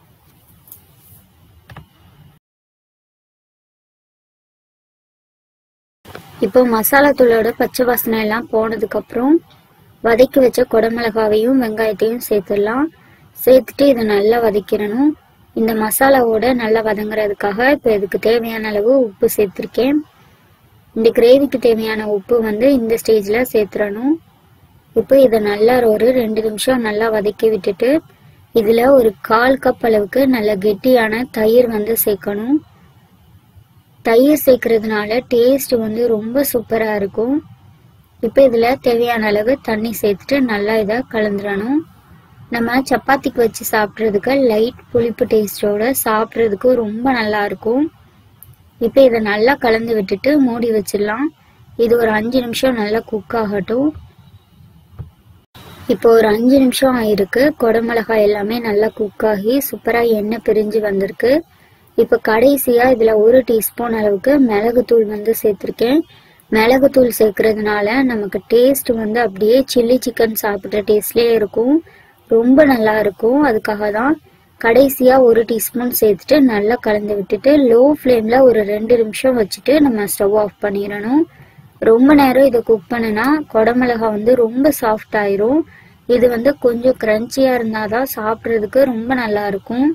இப்போ மசாலா தூளோட பச்சை வாசனை எல்லாம் போனதுக்கு அப்புறம் வதக்கி வச்ச குடமிளகாவையும் வெங்காயத்தையும் சேர்த்துடலாம். சேர்த்துட்டு இதை நல்லா வதக்கிடணும். இந்த மசாலாவோட நல்லா வதங்குறதுக்காக இப்போ இதுக்கு தேவையான அளவு உப்பு சேர்த்திருக்கேன். இந்த கிரேவிக்கு தேவையான உப்பு வந்து இந்த ஸ்டேஜ்ல சேர்த்துடணும். இப்போ இதை நல்லா ஒரு 2 நிமிஷம் நல்லா வதக்கி விட்டுட்டு இதுல ஒரு 1/4 கப் அளவுக்கு நல்ல கெட்டியான தயிர் வந்து சேர்க்கணும். தயிர் சேர்க்கறதுனால டேஸ்ட் வந்து ரொம்ப சூப்பரா இருக்கும். இப்போ இதுல தேவையான அளவு தண்ணி சேர்த்துட்டு நல்லா இதை கலந்துடணும். நம்ம சப்பாத்திக்கு வச்சு சாப்பிட்றதுக்கு லைட் புளிப்பு டேஸ்டோட சாப்பிட்றதுக்கு ரொம்ப நல்லா இருக்கும். இப்போ இதை நல்லா கலந்து விட்டுட்டு மூடி வச்சிடலாம். இது ஒரு 5 நிமிஷம் நல்லா குக் ஆகட்டும். இப்போ ஒரு 5 நிமிஷம் ஆயிருக்கு. குடமிளகாய் எல்லாமே நல்லா குக் ஆகி சூப்பரா எண்ணெய் பிரிஞ்சு வந்திருக்கு. இப்போ கடைசியா இதுல 1 டீஸ்பூன் அளவுக்கு மிளகுத்தூள் வந்து சேர்த்திருக்கேன். மிளகுத்தூள் சேர்க்கறதுனால நமக்கு டேஸ்ட் வந்து அப்படியே சில்லி சிக்கன் சாப்பிட்ற டேஸ்ட்லயே இருக்கும், ரொம்ப நல்லா இருக்கும். அதுக்காக தான் கடைசியா 1 டீஸ்பூன் சேர்த்துட்டு நல்லா கலந்து விட்டுட்டு லோ ஃப்ளேம்ல ஒரு 2 நிமிஷம் வச்சுட்டு நம்ம ஸ்டவ் ஆஃப் பண்ணிடணும். ரொம்ப நேரம் இதை குக் பண்ணுனா குடமிளகாய் வந்து ரொம்ப சாஃப்ட் ஆயிரும். இது வந்து கொஞ்சம் கிரன்ச்சியா இருந்தாதான் சாப்பிட்றதுக்கு ரொம்ப நல்லா இருக்கும்.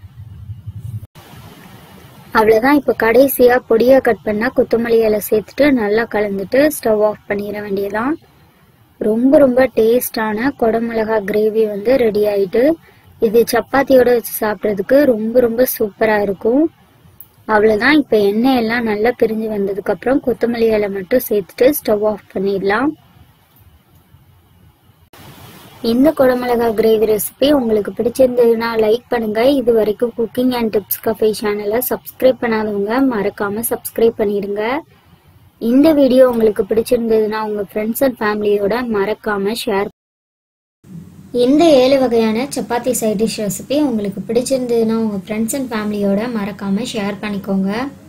அவ்வளவுதான். இப்போ கடைசியா பொடியா கட் பண்ண கொத்தமல்லி இலை சேர்த்துட்டு நல்லா கலந்துட்டு ஸ்டவ் ஆஃப் பண்ணிட வேண்டியதான். ரொம்ப ரொம்ப டேஸ்டான குடமிளகாய் கிரேவி வந்து ரெடி ஆயிட்டு. இது சப்பாத்தியோட வச்சு சாப்பிட்றதுக்கு ரொம்ப ரொம்ப சூப்பரா இருக்கும். அவ்வளவுதான். இப்போ எண்ணெய் எல்லாம் நல்லா பிரிஞ்சு வந்ததுக்கு அப்புறம் கொத்தமல்லி இலை மட்டும் சேர்த்துட்டு ஸ்டவ் ஆஃப் பண்ணிடலாம். இந்த குடமிளகாய் கிரேவி ரெசிபி உங்களுக்கு பிடிச்சிருந்ததுன்னா லைக் பண்ணுங்க. இது வரைக்கும் குக்கிங் அண்ட் டிப்ஸ் கஃபே சேனலை சப்ஸ்கிரைப் பண்ணாதவங்க மறக்காம சப்ஸ்கிரைப் பண்ணிடுங்க. இந்த வீடியோ உங்களுக்கு பிடிச்சிருந்ததுன்னா உங்க ஃப்ரெண்ட்ஸ் அண்ட் ஃபேமிலியோட மறக்காம ஷேர். இந்த 7 வகையான சப்பாத்தி சைட் டிஷ் ரெசிபி உங்களுக்கு பிடிச்சிருந்ததுன்னா உங்க ஃப்ரெண்ட்ஸ் அண்ட் ஃபேமிலியோட மறக்காம ஷேர் பண்ணிக்கோங்க.